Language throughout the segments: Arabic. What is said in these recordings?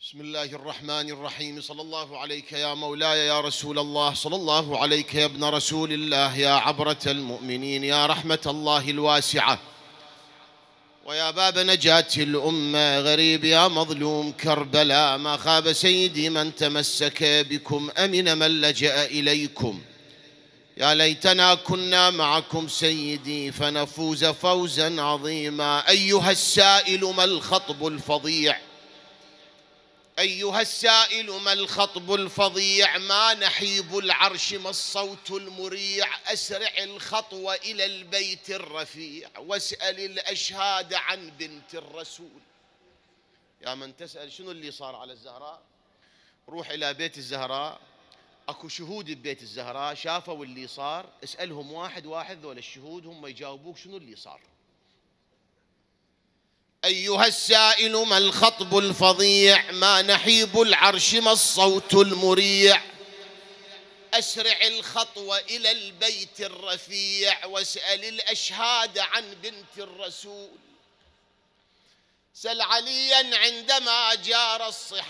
بسم الله الرحمن الرحيم. صلى الله عليك يا مولاي يا رسول الله، صلى الله عليك يا ابن رسول الله، يا عبرة المؤمنين، يا رحمة الله الواسعة، ويا باب نجاة الأمة، غريب يا مظلوم كربلاء، ما خاب سيدي من تمسك بكم، أمن من لجأ إليكم. يا ليتنا كنا معكم سيدي فنفوز فوزا عظيما. أيها السائل ما الخطب الفظيع، أيها السائل ما الخطب الفظيع، ما نحيب العرش ما الصوت المريع، أسرع الخطوة إلى البيت الرفيع، واسأل الأشهاد عن بنت الرسول. يا من تسأل شنو اللي صار على الزهراء، روح إلى بيت الزهراء، أكو شهود ببيت الزهراء شافوا اللي صار، اسألهم واحد واحد ذول الشهود، هم يجاوبوك شنو اللي صار. أيها السائل ما الخطب الفظيع، ما نحيب العرش ما الصوت المريع، أسرع الخطوة إلى البيت الرفيع، واسأل الأشهاد عن بنت الرسول. سل عليا عندما جار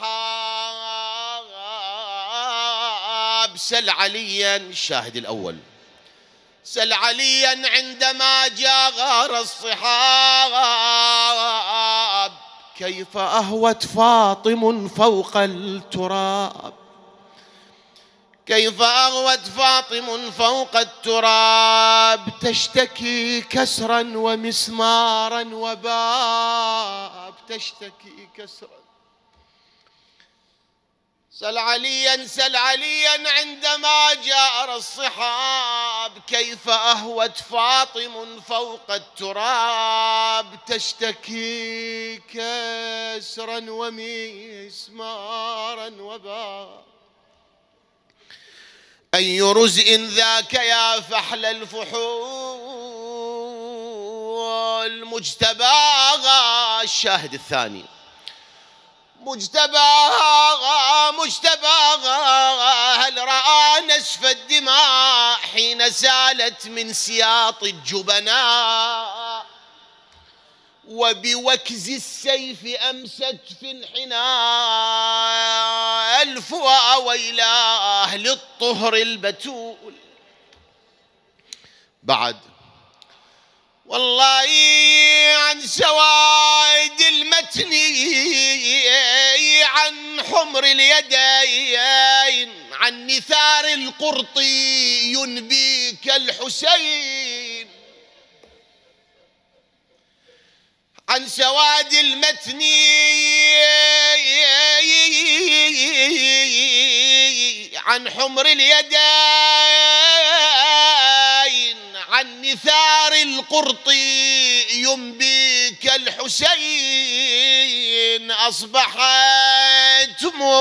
الصحاب، سل عليا الشاهد الأول، سل عليا عندما جار الصحاب، كيف أهوت فاطم فوق التراب، كيف أهوت فاطم فوق التراب، تشتكي كسرا ومسمارا وباب، تشتكي كسرا. سل عليا سل عليا عندما جار الصحاب، كيف أهوت فاطم فوق التراب، تشتكي كسرا ومسمارا وباب. أي رزء ذاك يا فحل الفحول، مجتباها الشاهد الثاني، مجتباها مجتباها، هل رأى نسف الدماء حين سالت من سياط الجبناء، وبوكز السيف أمست في انحناء الفؤى ويلاه للطهر البتول. بعد والله عن سواد المتن، عن حمر اليدين، عن نثار القرط ينبيك الحسين، عن سواد المتن عن حمر اليدين، عن نثار القرط ينبيك الحسين، أصبحت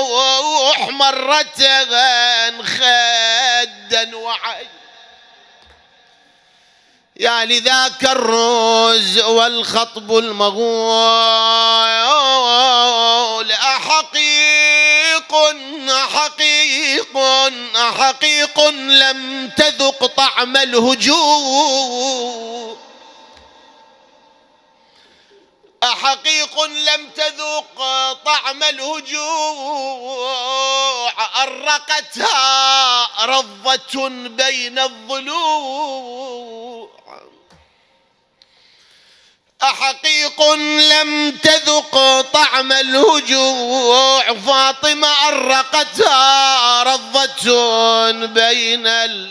محمرة خدا وعين. يا لذاك الروز والخطب المغول، أحقيق أحقيق أحقيق لم تذق طعم الهجوم، أحقيق لم تذق طعم الهجوع، أرقتها رضة بين الضلوع، أحقيق لم تذق طعم الهجوع، فاطمة أرقتها رضة بين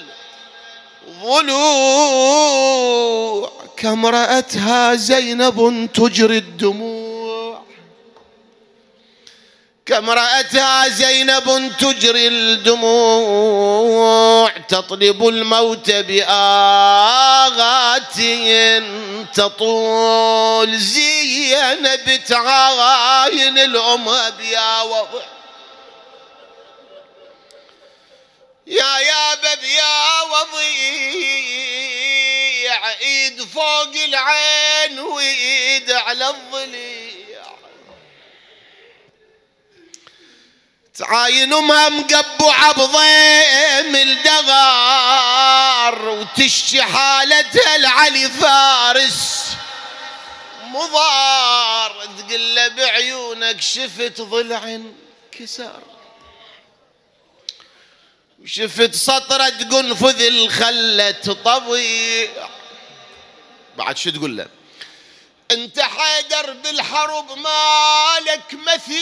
الضلوع، كم رأتها زينب تجري الدموع، كم رأتها زينب تجري الدموع، تطلب الموت بآغات تطول، زينب تعاين الأم بيا وضع، يا باب يا وضيع، ايد فوق العين وايد على الضليع، تعاين امها مقبعة بضيم الدغار، وتشتي حالتها العلي فارس مضار، تقول له بعيونك شفت ضلع كسر، شفت سطرة قنفذ الخلة طبيع. بعد شو تقول له؟ انت حيدر بالحرب مالك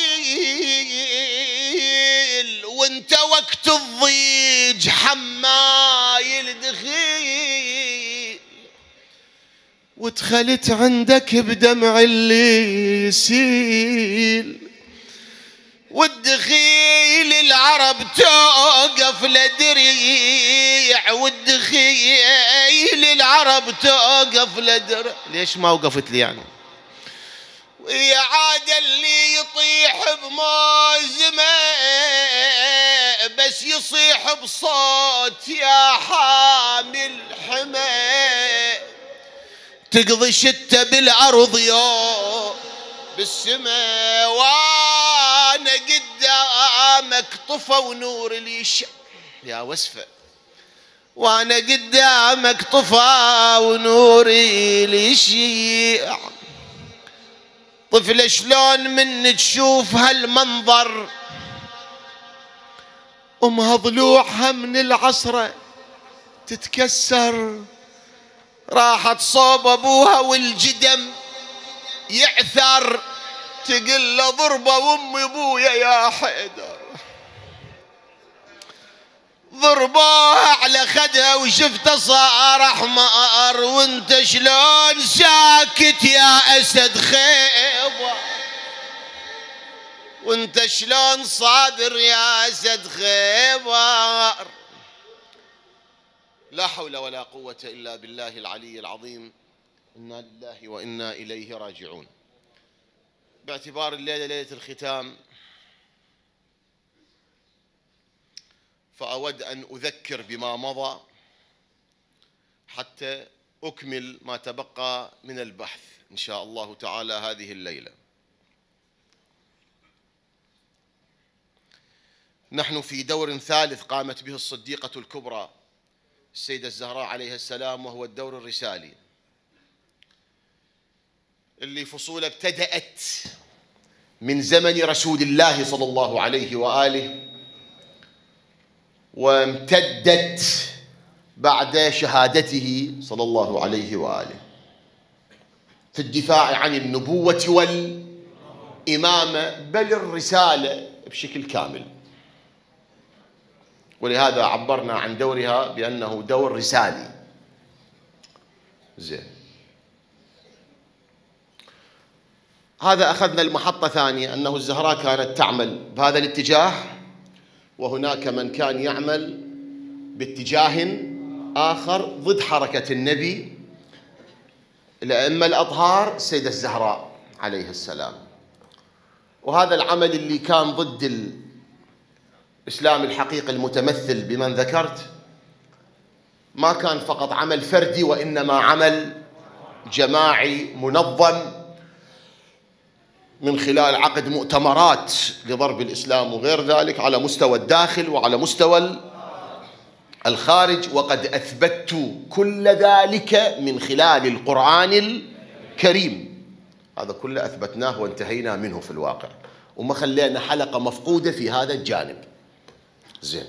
مثيل، وانت وقت الضيج حمايل دخيل، ودخلت عندك بدمع اللي يسيل، والدخيل العرب توقف لدريع، والدخيل العرب توقف لدريع. ليش ما وقفت لي يعني؟ ويا عاد اللي يطيح بموزمه بس يصيح بصوت يا حامل حمى، تقضي شتى بالأرض يوم بالسماء، وانا قدامك طفى ونور اليشع. يا وسفة، وانا قدامك طفى ونور اليشع. طفلة شلون من تشوف هالمنظر امها ضلوعها من العصرة تتكسر، راحت صوب ابوها والجدم يعثر، تقل له ضربه وامي ابويا يا حيدر، ضربوها على خدها وشفته صار احمر، وانت شلون ساكت يا اسد خيبر، وانت شلون صابر يا اسد خيبر. لا حول ولا قوة الا بالله العلي العظيم. انا لله وانا اليه راجعون. باعتبار الليلة ليلة الختام، فأود أن أذكر بما مضى حتى أكمل ما تبقى من البحث إن شاء الله تعالى هذه الليلة. نحن في دور ثالث قامت به الصديقة الكبرى السيدة الزهراء عليها السلام، وهو الدور الرسالي، اللي فصول ابتدأت من زمن رسول الله صلى الله عليه وآله، وامتدت بعد شهادته صلى الله عليه وآله في الدفاع عن النبوة والإمامة، بل الرسالة بشكل كامل. ولهذا عبرنا عن دورها بأنه دور رسالي. زين، هذا أخذنا المحطة ثانية، أنه الزهراء كانت تعمل بهذا الاتجاه، وهناك من كان يعمل باتجاه آخر ضد حركة النبي، الأئمة الأطهار السيدة الزهراء عليه السلام. وهذا العمل اللي كان ضد الإسلام الحقيقي المتمثل بمن ذكرت، ما كان فقط عمل فردي، وإنما عمل جماعي منظم من خلال عقد مؤتمرات لضرب الإسلام وغير ذلك على مستوى الداخل وعلى مستوى الخارج. وقد أثبتت كل ذلك من خلال القرآن الكريم، هذا كله أثبتناه وانتهينا منه في الواقع، وما خلينا حلقة مفقودة في هذا الجانب. زين،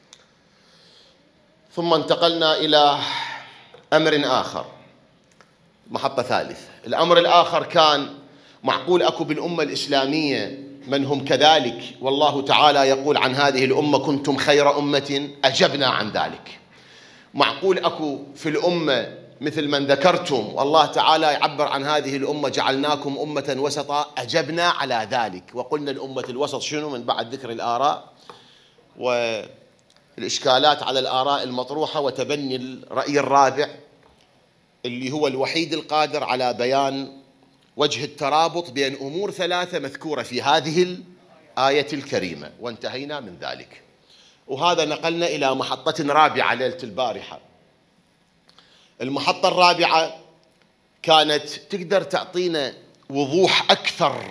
ثم انتقلنا إلى أمر آخر، محطة ثالثة. الأمر الآخر كان معقول أكو بالأمة الإسلامية من هم كذلك، والله تعالى يقول عن هذه الأمة كنتم خير أمة، أجبنا عن ذلك. معقول أكو في الأمة مثل من ذكرتم، والله تعالى يعبر عن هذه الأمة جعلناكم أمة وسطا، أجبنا على ذلك. وقلنا الأمة الوسط شنو من بعد ذكر الآراء والإشكالات على الآراء المطروحة، وتبني الرأي الرابع اللي هو الوحيد القادر على بيان وجه الترابط بين أمور ثلاثة مذكورة في هذه الآية الكريمة، وانتهينا من ذلك. وهذا نقلنا إلى محطة رابعة ليلة البارحة. المحطة الرابعة كانت تقدر تعطينا وضوح أكثر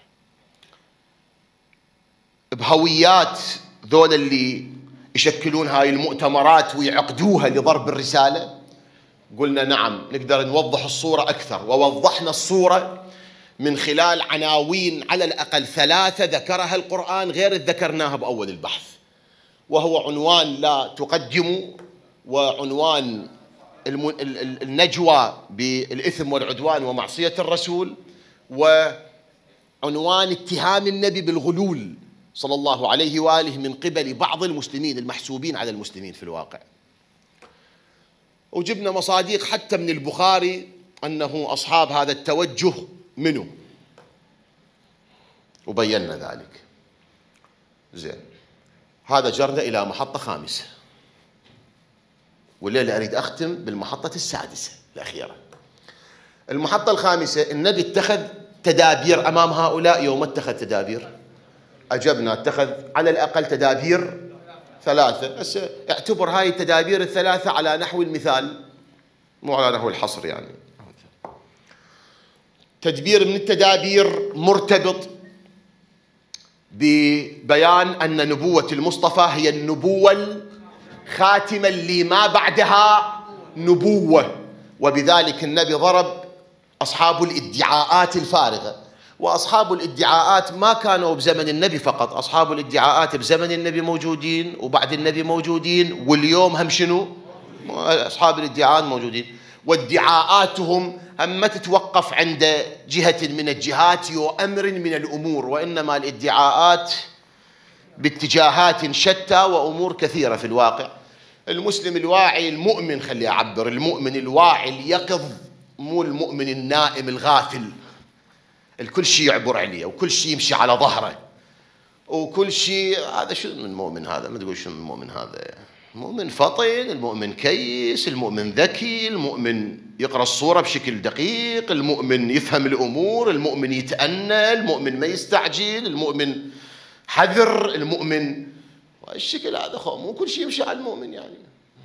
بهويات ذول اللي يشكلون هاي المؤتمرات ويعقدوها لضرب الرسالة، قلنا نعم نقدر نوضح الصورة أكثر، ووضحنا الصورة من خلال عناوين على الأقل 3 ذكرها القرآن غير ذكرناها بأول البحث، وهو عنوان لا تقدموا، وعنوان النجوى بالإثم والعدوان ومعصية الرسول، وعنوان اتهام النبي بالغلول صلى الله عليه وآله من قبل بعض المسلمين المحسوبين على المسلمين في الواقع. وجبنا مصادق حتى من البخاري أنه أصحاب هذا التوجه منه، وبينا ذلك. زين، هذا جرنا إلى محطة 5، والليلة أريد أختم بالمحطة 6 الأخيرة. المحطة 5، النبي اتخذ تدابير أمام هؤلاء. يوم اتخذ تدابير أجبنا، اتخذ على الأقل تدابير 3. بس اعتبر هاي التدابير ال3 على نحو المثال، مو على نحو الحصر. يعني تدبير من التدابير مرتبط ببيان أن نبوة المصطفى هي النبوة الخاتمة اللي ما بعدها نبوة، وبذلك النبي ضرب أصحاب الادعاءات الفارغة. وأصحاب الادعاءات ما كانوا بزمن النبي فقط، أصحاب الادعاءات بزمن النبي موجودين، وبعد النبي موجودين، واليوم هم شنو؟ أصحاب الادعاءات موجودين، وادعاءاتهم هم ما تتوقف عند جهة من الجهات أو أمر من الأمور، وإنما الادعاءات باتجاهات شتى وأمور كثيرة في الواقع. المسلم الواعي المؤمن، خلي أعبر، المؤمن الواعي اليقظ، مو المؤمن النائم الغافل الكل شيء يعبر عليه وكل شيء يمشي على ظهره وكل شيء. هذا شو من المؤمن هذا؟ ما تقول شو من المؤمن هذا؟ المؤمن فطن، المؤمن كيس، المؤمن ذكي، المؤمن يقرأ الصورة بشكل دقيق، المؤمن يفهم الأمور، المؤمن يتأنى، المؤمن ما يستعجل، المؤمن حذر، المؤمن الشكل هذا. مو كل شيء يمشي على المؤمن يعني.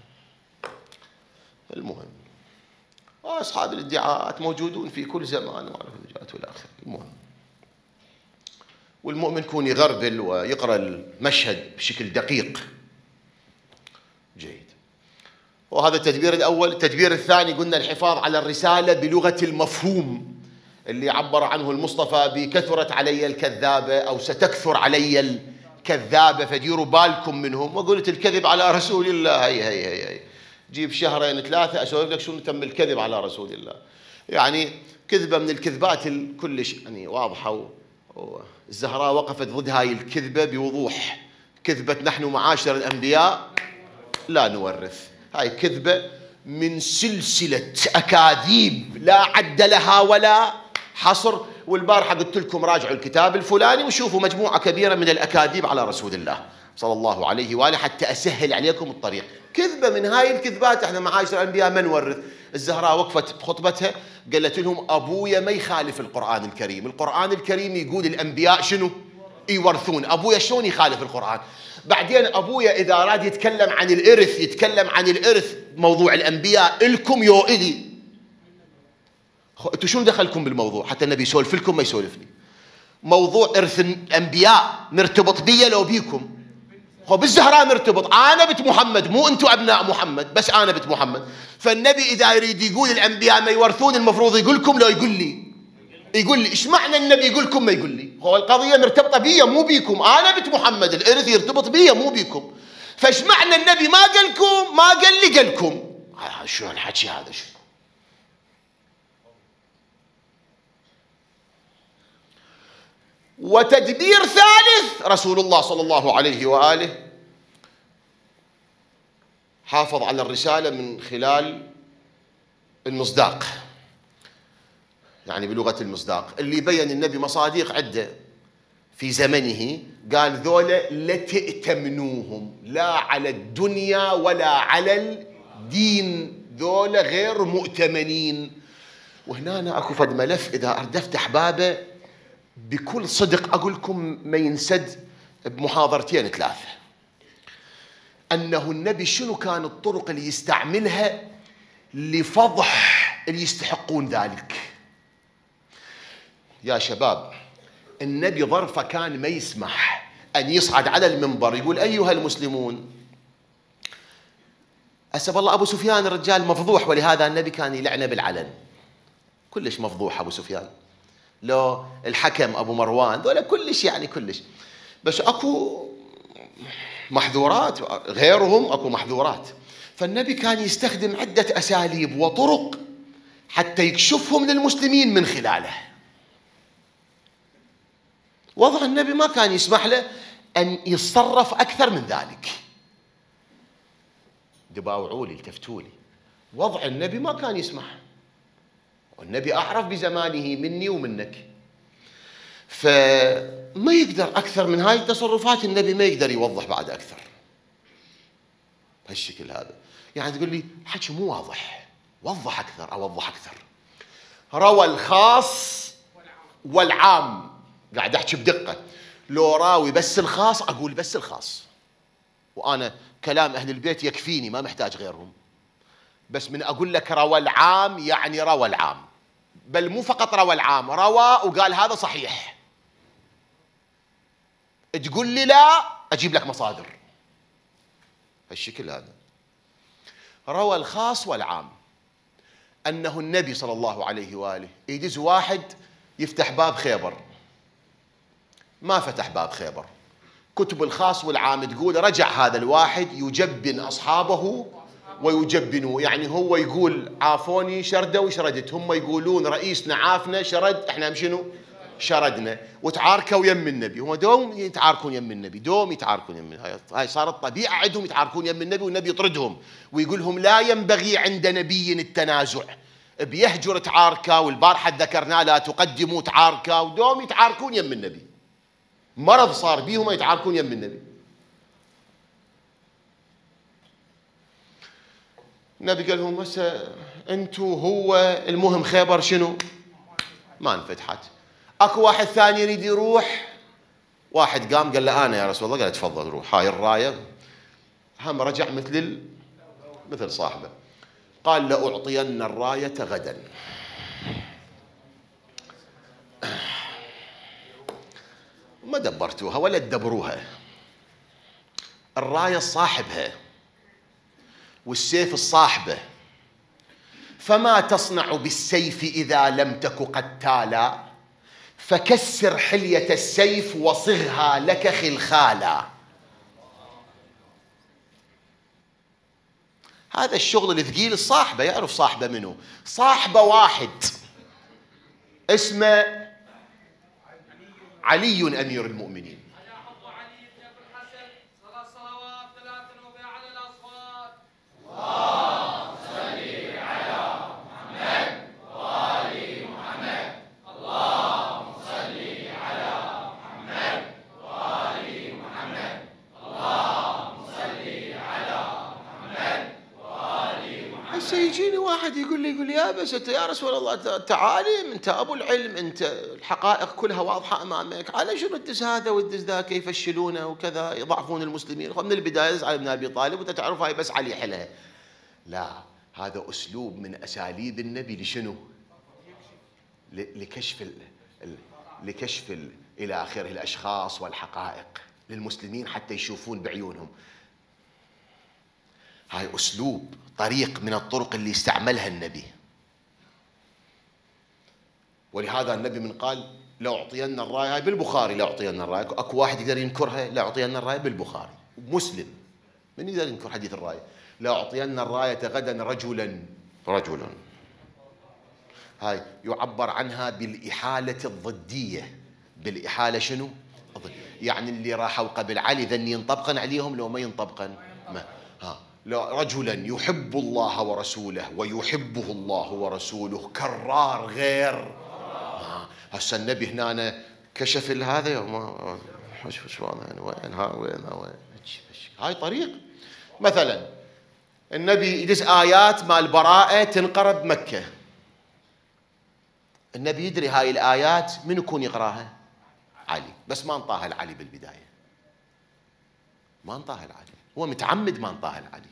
المهم أصحاب الادعاءات موجودون في كل زمان وعلى الادعاءات والآخر. المهم، والمؤمن يكون يغربل ويقرأ المشهد بشكل دقيق. جيد. وهذا التدبير الأول. التدبير الثاني قلنا الحفاظ على الرسالة بلغة المفهوم اللي عبر عنه المصطفى بكثرت علي الكذابة أو ستكثر علي الكذابة فديروا بالكم منهم. وقلت الكذب على رسول الله هي جيب 2 3 أسولف لك شنو تم الكذب على رسول الله. يعني كذبة من الكذبات كلش يعني واضحة، والزهراء وقفت ضد هاي الكذبة بوضوح. كذبة نحن معاشر الأنبياء لا نورث. هاي كذبة من سلسلة أكاذيب لا عد لها ولا حصر. والبارحة قلت لكم راجعوا الكتاب الفلاني وشوفوا مجموعة كبيرة من الأكاذيب على رسول الله صلى الله عليه وآله حتى أسهل عليكم الطريق. كذبة من هاي الكذبات احنا معاشر الأنبياء ما نورث. الزهراء وقفت بخطبتها قالت لهم أبويا ما يخالف القرآن الكريم. القرآن الكريم يقول الأنبياء شنو؟ يورثون. أبويا شلون يخالف القرآن؟ بعدين أبويا إذا أراد يتكلم عن الإرث يتكلم عن الإرث موضوع الأنبياء إلكم يو إلي. أنتوا شنو دخلكم بالموضوع حتى النبي يسولف لكم ما يسولفني؟ موضوع إرث الأنبياء مرتبط بي لو بيكم. بالزهراء مرتبط. أنا بنت محمد مو أنتوا أبناء محمد، بس أنا بنت محمد. فالنبي إذا يريد يقول الأنبياء ما يورثون المفروض يقول لكم لو يقول لي. يقول لي إيش معنى النبي يقول لكم ما يقول لي؟ هو القضية مرتبطة بي مو بيكم. أنا بنت محمد الإرث يرتبط بي مو بيكم. فإيش معنى النبي ما قال لكم ما قال لي قال لكم؟ شو الحكي هذا؟ شو وتدبير ثالث رسول الله صلى الله عليه وآله حافظ على الرسالة من خلال المصداق، يعني بلغة المصداق اللي بين النبي مصادق عدة في زمنه. قال ذولا لتأتمنوهم لا على الدنيا ولا على الدين، ذولا غير مؤتمنين. وهنا أنا أكو فد ملف إذا أردت أفتح بابه بكل صدق أقول لكم ما ينسد بمحاضرتين 3. أنه النبي شنو كان الطرق اللي يستعملها لفضح اللي يستحقون ذلك. يا شباب النبي ظرفه كان ما يسمح أن يصعد على المنبر يقول أيها المسلمون أسب الله أبو سفيان الرجال مفضوح، ولهذا النبي كان يلعنه بالعلن. كلش مفضوح أبو سفيان، لو الحكم أبو مروان، ذولا كلش يعني كلش. بس أكو محظورات، غيرهم أكو محظورات. فالنبي كان يستخدم عدة أساليب وطرق حتى يكشفهم للمسلمين من خلاله. وضع النبي ما كان يسمح له أن يتصرف أكثر من ذلك. دباوعوا لي، التفتوا لي، وضع النبي ما كان يسمح. والنبي أعرف بزمانه مني ومنك، فما يقدر أكثر من هاي التصرفات. النبي ما يقدر يوضح بعد أكثر بهالشكل هذا. يعني تقول لي حكي مو واضح، وضح أكثر، أوضح أكثر. روى الخاص والعام، قاعد أحكي بدقة. لو راوي بس الخاص أقول بس الخاص، وأنا كلام أهل البيت يكفيني، ما محتاج غيرهم. بس من أقول لك روى العام يعني روى العام، بل مو فقط روى العام، روى وقال هذا صحيح. تقول لي لا، أجيب لك مصادر هالشكل هذا. روى الخاص والعام أنه النبي صلى الله عليه وآله يدز واحد يفتح باب خيبر، ما فتح باب خيبر. كتب الخاص والعام تقول رجع هذا الواحد يجبن أصحابه ويجبنوا، يعني هو يقول عافوني شردوا وشردت، هم يقولون رئيسنا عافنا شرد، احنا شنو شردنا، وتعاركوا يم النبي. هم دوم يتعاركون يم النبي، دوم يتعاركون يم النبي. هاي صارت طبيعة عندهم يتعاركون يم النبي، والنبي يطردهم ويقول لهم لا ينبغي عند نبي التنازع، بيهجر تعاركا. والبارحة ذكرنا لا تقدموا تعاركا، ودوم يتعاركون يم النبي. مرض صار بيهم يتعاركون يم النبي. النبي قال لهم هسه انتو هو المهم خيبر شنو ما انفتحت. اكو واحد ثاني يريد يروح، واحد قام قال له انا يا رسول الله، قال تفضل روح، هاي الرايه. هم رجع مثل صاحبه، قال لأعطين الرايه غدا. ما دبرتوها ولا تدبروها، الرايه صاحبها والسيف الصاحبه، فما تصنع بالسيف إذا لم تك قتالا، فكسر حلية السيف وصغها لك خلخالا. هذا الشغل الثقيل. الصاحبة يعرف صاحبة منه، صاحبة واحد اسمه علي أمير المؤمنين. يجيني واحد يقول لي يا بس انت يا رسول الله انت عالم، انت ابو العلم، انت الحقائق كلها واضحه امامك، على شنو تدز هذا وتدز ذاك يفشلونه وكذا يضعفون المسلمين؟ من البدايه دز علي بن ابي طالب وانت تعرف هاي بس علي حلها. لا، هذا اسلوب من اساليب النبي لشنو؟ لكشف الى اخره الاشخاص والحقائق للمسلمين حتى يشوفون بعيونهم. هاي أسلوب، طريق من الطرق اللي استعملها النبي. ولهذا النبي من قال لأعطين الراية، هاي بالبخاري لأعطين الراية. أكو واحد يقدر ينكرها؟ لأعطين الراية بالبخاري مسلم، من يقدر ينكر حديث الراية؟ لأعطين الراية غدا رجلا. هاي يعبر عنها بالإحالة الضدية. بالإحالة شنو؟ يعني اللي راحوا قبل علي ذن ينطبقن عليهم لو ما ينطبقن؟ ما رجلا يحب الله ورسوله ويحبه الله ورسوله، كرار غير. هسه النبي هنا كشف هذا وين هاي طريق. مثلا النبي يدز آيات مال براءة تنقرأ بمكة، النبي يدري هاي الآيات من يكون يقراها؟ علي، بس ما انطاها لعلي بالبداية، ما انطاها لعلي، هو متعمد ما انطاها لعلي،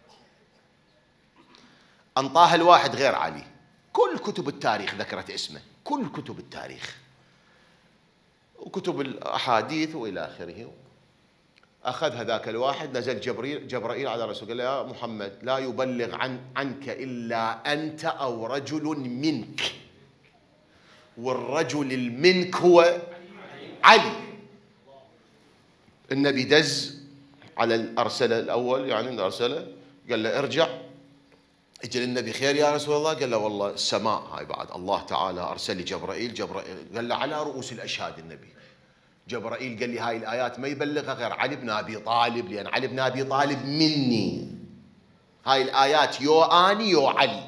انطاها الواحد غير علي. كل كتب التاريخ ذكرت اسمه، كل كتب التاريخ وكتب الأحاديث وإلى آخره. أخذ هذاك الواحد، نزل جبرائيل على الرسول، قال له يا محمد لا يبلغ عنك إلا أنت أو رجل منك، والرجل المنك هو علي. النبي دز على الأرسلة الأول، يعني الأرسلة، قال له ارجع. اجى للنبي خير يا رسول الله؟ قال له والله السماء هاي بعد الله تعالى أرسل لي جبرائيل قال له على رؤوس الأشهاد النبي. جبرائيل قال لي هاي الآيات ما يبلغها غير علي بن أبي طالب، لأن علي بن أبي طالب مني. هاي الآيات يو آني يو علي،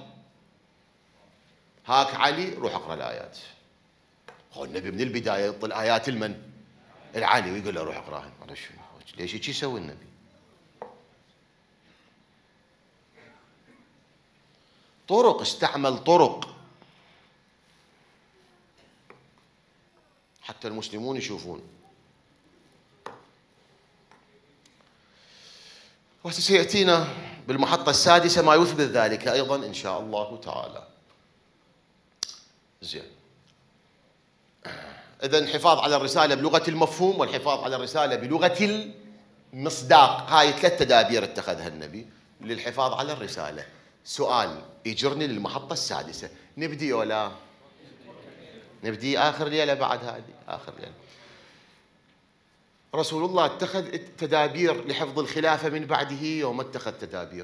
هاك علي روح اقرأ الآيات. هو النبي من البداية يطل آيات المن؟ العلي، ويقول له روح اقراها. ليش هيك يسوي النبي؟ طرق، استعمل طرق حتى المسلمون يشوفون. وسيأتينا بالمحطة السادسة ما يثبت ذلك أيضا إن شاء الله تعالى. زين، إذن الحفاظ على الرسالة بلغة المفهوم، والحفاظ على الرسالة بلغة المصداق، هاي 3 تدابير اتخذها النبي للحفاظ على الرسالة. سؤال يجرني للمحطة السادسة، نبدي ولا نبدي آخر ليلة؟ بعد هذه آخر ليلة. رسول الله اتخذ تدابير لحفظ الخلافة من بعده يوم اتخذ تدابير؟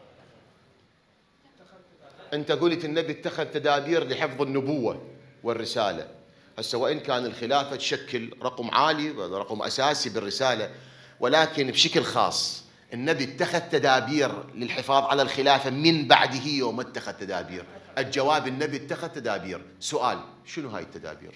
أنت قلت النبي اتخذ تدابير لحفظ النبوة والرسالة. هسه وإن كان الخلافة تشكل رقم عالي، رقم أساسي بالرسالة، ولكن بشكل خاص النبي اتخذ تدابير للحفاظ على الخلافة من بعده يوم اتخذ تدابير. الجواب النبي اتخذ تدابير. سؤال، شنو هاي التدابير؟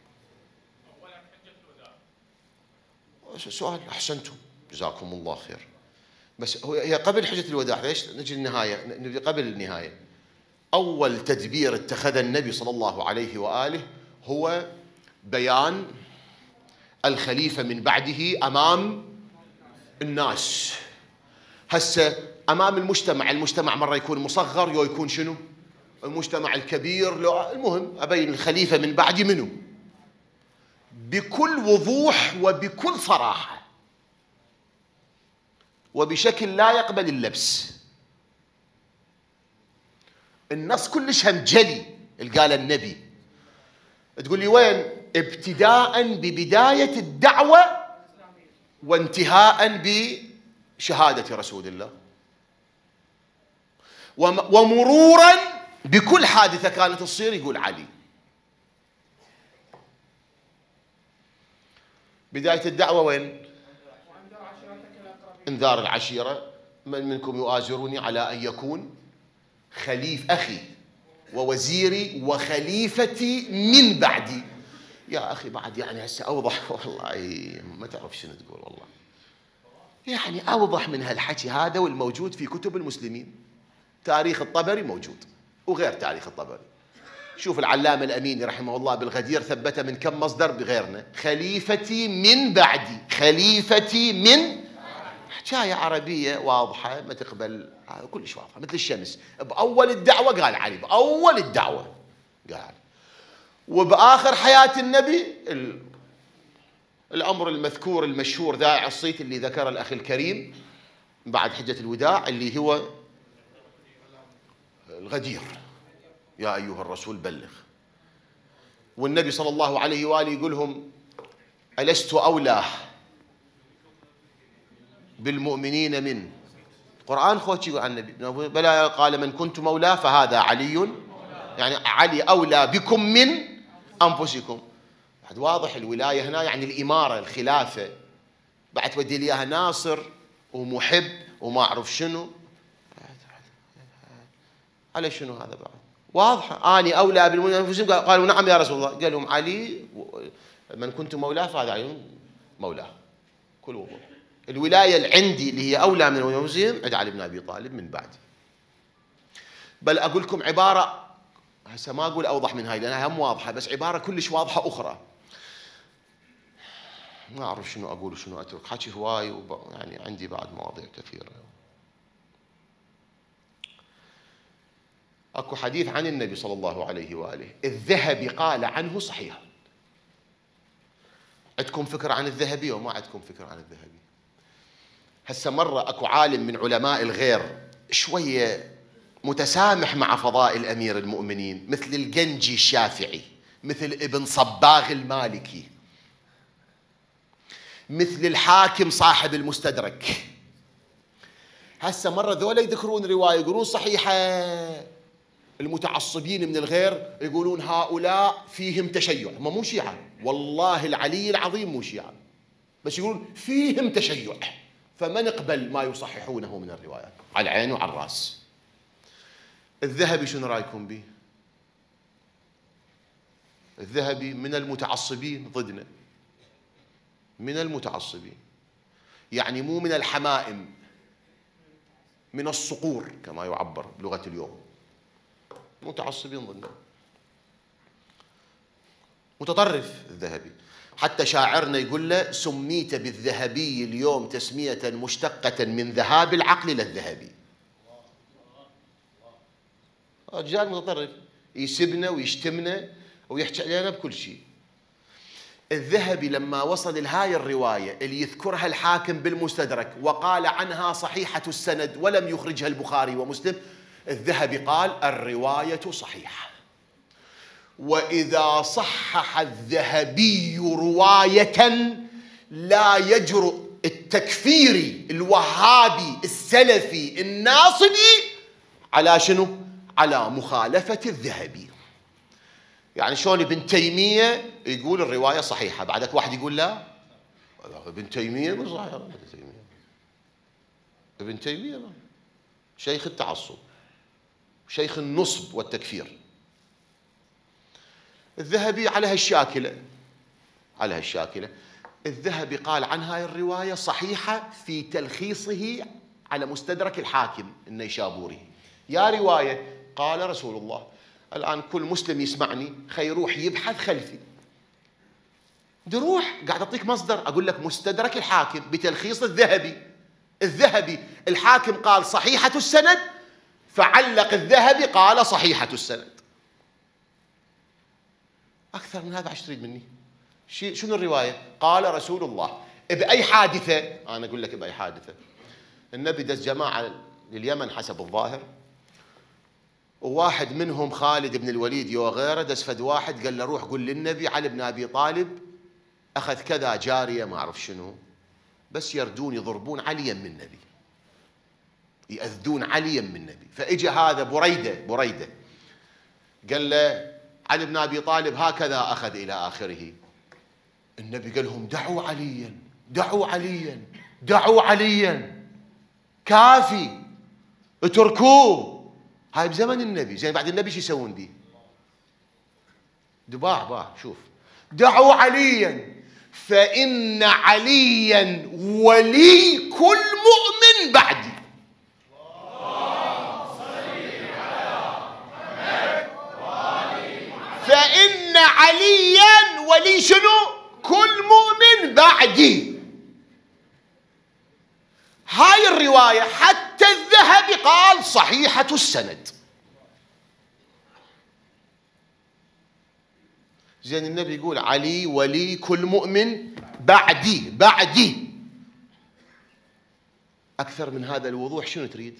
سؤال، أحسنتم جزاكم الله خير. بس هي قبل حجة الوداع، ليش نجي النهاية؟ نبي قبل النهاية. أول تدبير اتخذ النبي صلى الله عليه وآله هو بيان الخليفة من بعده أمام الناس. هسه أمام المجتمع مرة يكون مصغر، يو يكون شنو؟ المجتمع الكبير، لو المهم أبين الخليفة من بعدي منه بكل وضوح وبكل صراحة وبشكل لا يقبل اللبس. النص كلش هم جلي اللي قال النبي. تقول لي وين؟ ابتداء ببداية الدعوة وانتهاء بشهادة رسول الله، ومرورا بكل حادثة كانت تصير يقول علي. بداية الدعوة وين؟ انذار العشيرة، من منكم يؤازرني على أن يكون أخي ووزيري وخليفتي من بعدي. يا أخي بعد يعني هسه أوضح والله ما تعرف شنو تقول والله، يعني أوضح من هالحكي هذا والموجود في كتب المسلمين. تاريخ الطبري موجود وغير تاريخ الطبري. شوف العلامة الأميني رحمه الله بالغدير ثبت من كم مصدر بغيرنا، خليفتي من بعدي، خليفتي من، حكاية عربية واضحة ما تقبل، كلش واضحة مثل الشمس. بأول الدعوة قال علي، بأول الدعوة قال علي. وبآخر حياة النبي الأمر المذكور المشهور ذائع الصيت اللي ذكر الأخ الكريم بعد حجة الوداع، اللي هو الغدير، يا أيها الرسول بلغ. والنبي صلى الله عليه وآله يقول لهم ألست أولى بالمؤمنين من القرآن؟ خوتي يقول عن النبي بلى، قال من كنت مولاه فهذا علي، يعني علي أولى بكم من أنفسكم. بعد واضح الولاية هنا يعني الإمارة، الخلافة. بعد تودي لي إياها ناصر ومحب وما أعرف شنو، على شنو هذا بعد؟ واضحة، أني أولى بالمؤمنين من أنفسهم. قالوا نعم يا رسول الله. قال لهم علي من كنت مولاه فهذا علي مولاه. كل وضوح الولاية اللي عندي اللي هي أولى من المؤمنين عند علي بن أبي طالب من بعدي. بل أقول لكم عبارة هسه ما أقول أوضح من هاي لأنها هم واضحة، بس عبارة كلش واضحة أخرى. ما أعرف شنو أقول وشنو أترك، حكي هواي يعني عندي بعد مواضيع كثيرة. أكو حديث عن النبي صلى الله عليه وآله الذهبي قال عنه صحيح. عندكم فكرة عن الذهبي وما عندكم فكرة عن الذهبي؟ هسه مرة أكو عالم من علماء الغير شوية متسامح مع فضائل أمير المؤمنين، مثل القنجي الشافعي، مثل ابن صباغ المالكي، مثل الحاكم صاحب المستدرك. هسه مرة ذولا يذكرون رواية يقولون صحيحة، المتعصبين من الغير يقولون هؤلاء فيهم تشيع. هم مو شيعة، والله العلي العظيم مو شيعة، بس يقولون فيهم تشيع، فما نقبل ما يصححونه من الروايات. على العين وعلى الراس. الذهبي شنو رايكم به؟ الذهبي من المتعصبين ضدنا، من المتعصبين، يعني مو من الحمائم، من الصقور كما يعبر بلغة اليوم. متعصبين ضدنا، متطرف الذهبي. حتى شاعرنا يقول له سميت بالذهبي اليوم تسمية مشتقة من ذهاب العقل إلى الذهبي. رجال متطرف يسبنا ويشتمنا ويحكي علينا بكل شيء. الذهبي لما وصل لهاي الرواية اللي يذكرها الحاكم بالمستدرك وقال عنها صحيحة السند ولم يخرجها البخاري ومسلم، الذهبي قال الرواية صحيحة. وإذا صحح الذهبي رواية لا يجرؤ التكفيري الوهابي السلفي الناصبي على شنو؟ على مخالفة الذهبي. يعني شلون ابن تيمية يقول الرواية صحيحة، بعدك واحد يقول لا ابن تيمية مو صحيح. ابن تيمية شيخ التعصب، شيخ النصب والتكفير. الذهبي على هالشاكلة، على هالشاكلة. الذهبي قال عن هاي الرواية صحيحة في تلخيصه على مستدرك الحاكم النيشابوري. يا رواية قال رسول الله. الآن كل مسلم يسمعني خيروح يبحث خلفي، دروح قاعد أعطيك مصدر أقول لك مستدرك الحاكم بتلخيص الذهبي. الذهبي الحاكم قال صحيحة السند، فعلق الذهبي قال صحيحة السند. أكثر من هذا عش تريد مني؟ شنو الرواية؟ قال رسول الله. بأي حادثة؟ أنا أقول لك بأي حادثة. النبي دز جماعة لليمن حسب الظاهر، وواحد منهم خالد بن الوليد وغيره دز فد واحد قال له روح قل للنبي علي بن أبي طالب أخذ كذا جارية ما أعرف شنو، بس يردون يضربون عليا من النبي، يأذون عليا من النبي. فإجا هذا بريدة قال له علي بن أبي طالب هكذا أخذ إلى آخره. النبي قال لهم دعوا عليا، دعوا عليا، دعوا عليا، كافي، اتركوه. هاي بزمن النبي. زين بعد النبي شو يسوون به؟ دباع. شوف، دعوا عليا فإن عليا ولي كل مؤمن بعدي. فإن عليا ولي شنو؟ كل مؤمن بعدي. هاي الرواية حتى الذهبي قال صحيحة السند. زين النبي يقول علي ولي كل مؤمن بعدي. أكثر من هذا الوضوح شنو تريد؟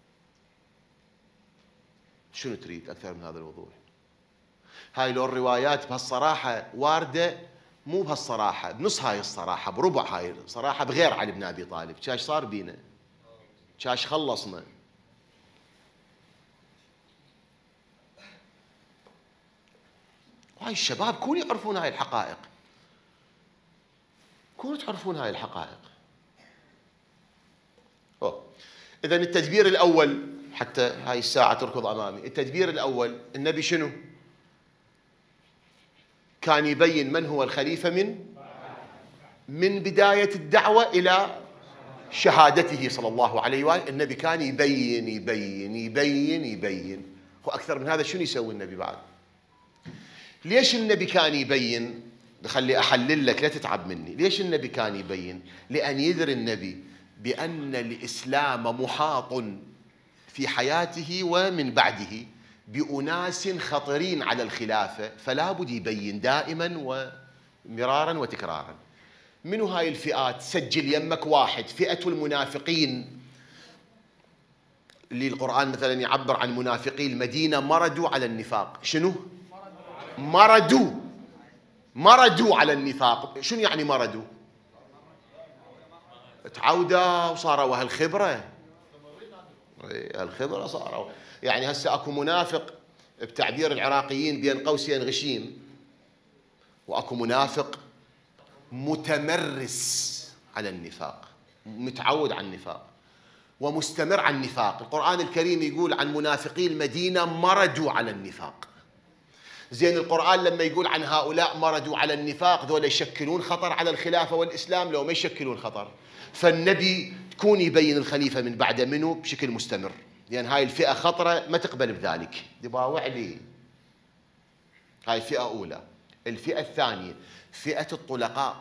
شنو تريد أكثر من هذا الوضوح؟ هاي لو الروايات بهالصراحة واردة، مو بهالصراحة، بنص هاي الصراحة، بربع هاي الصراحة، بغير علي بن أبي طالب كاش صار بينا، كاش خلصنا. هاي الشباب كونوا يعرفون هاي الحقائق، كونوا تعرفون هاي الحقائق. إذن التدبير الأول، حتى هاي الساعة تركض أمامي، التدبير الأول النبي شنو؟ كان يبين من هو الخليفة من بداية الدعوة إلى شهادته صلى الله عليه وآله. النبي كان يبين يبين يبين يبين. وأكثر من هذا شنو يسوي النبي بعد؟ ليش النبي كان يبين؟ خلي أحلل لك لا تتعب مني. ليش النبي كان يبين؟ لأن يدري النبي بأن الإسلام محاط في حياته ومن بعده بأناس خطرين على الخلافة، فلا بد يبين دائما ومرارا وتكرارا. منو هاي الفئات؟ سجل يمك واحد. فئة المنافقين اللي القرآن مثلا يعبر عن منافقي المدينة مردوا على النفاق. شنو؟ مردوا على النفاق. شنو يعني مردوا؟ تعودوا وصاروا هالخبرة. الخبرة صاروا. يعني هسه اكو منافق بتعبير العراقيين بين قوسين غشيم، واكو منافق متمرس على النفاق، متعود على النفاق ومستمر على النفاق. القرآن الكريم يقول عن منافقي المدينة مردوا على النفاق. زين القرآن لما يقول عن هؤلاء مردوا على النفاق، ذولا يشكلون خطر على الخلافة والإسلام لو ما يشكلون خطر؟ فالنبي تكون يبين الخليفة من بعد منه بشكل مستمر، لأن هاي الفئة خطرة ما تقبل بذلك. دباوع لي. هاي فئة أولى. الفئة الثانية فئة الطلقاء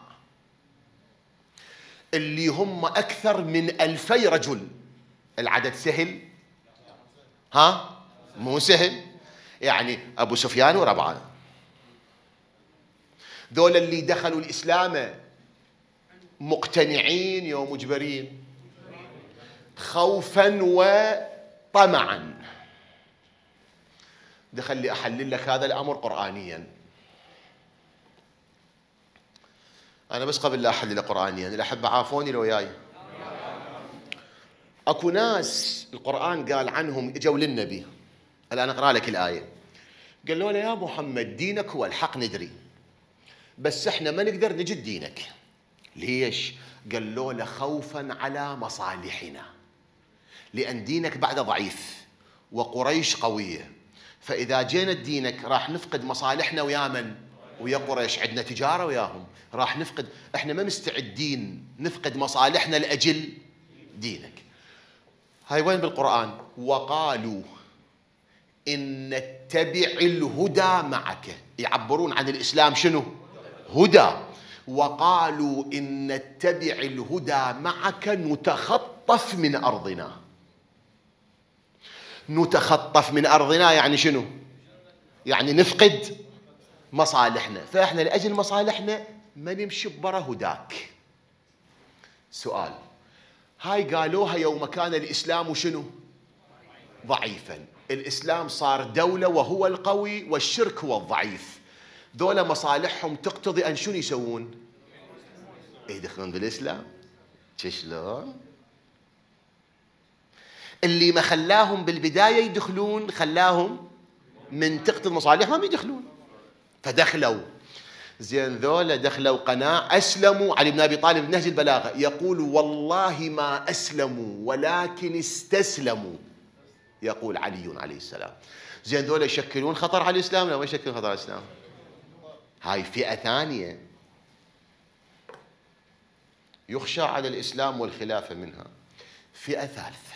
اللي هم أكثر من 2000 رجل. العدد سهل؟ ها؟ مو سهل. يعني أبو سفيان وربعه، ذول اللي دخلوا الإسلام مقتنعين يوم مجبرين، خوفا وطمعا. خلي أحلل لك هذا الأمر قرآنيا. أنا بس قبل لا أحلل قرآنيا الأحبة عافوني لو جاي. أكو ناس القرآن قال عنهم إجوا للنبي. الآن أقرأ لك الآية. قالوا له يا محمد دينك هو الحق ندري، بس إحنا ما نقدر نجد دينك. ليش؟ قالوا له خوفا على مصالحنا، لأن دينك بعد ضعيف وقريش قوية، فإذا جينا دينك راح نفقد مصالحنا ويا من؟ ويا قريش. عندنا تجارة وياهم، راح نفقد. إحنا ما مستعدين نفقد مصالحنا لأجل دينك. هاي وين بالقرآن؟ وقالوا إن نتبع الهدى معك. يعبرون عن الإسلام شنو؟ هدى. وقالوا إن نتبع الهدى معك نتخطف من أرضنا. نتخطف من أرضنا يعني شنو؟ يعني نفقد مصالحنا، فإحنا لأجل مصالحنا ما نمشي برا هداك. سؤال، هاي قالوها يوم كان الإسلام شنو؟ ضعيفا. الإسلام صار دولة وهو القوي والشرك هو الضعيف. ذولا مصالحهم تقتضي أن شنو يسوون؟ يدخلون بالإسلام. شلون؟ اللي ما خلاهم بالبداية يدخلون خلاهم من تقتضي مصالحهم يدخلون، فدخلوا. زين ذولا دخلوا قناة، أسلموا. علي بن أبي طالب بنهج البلاغة يقول والله ما أسلموا ولكن استسلموا، يقول علي عليه السلام. زين ذولا يشكلون خطر على الإسلام لا ما يشكلون خطر على الإسلام؟ هاي فئة ثانية يخشى على الإسلام والخلافة منها. فئة ثالثة،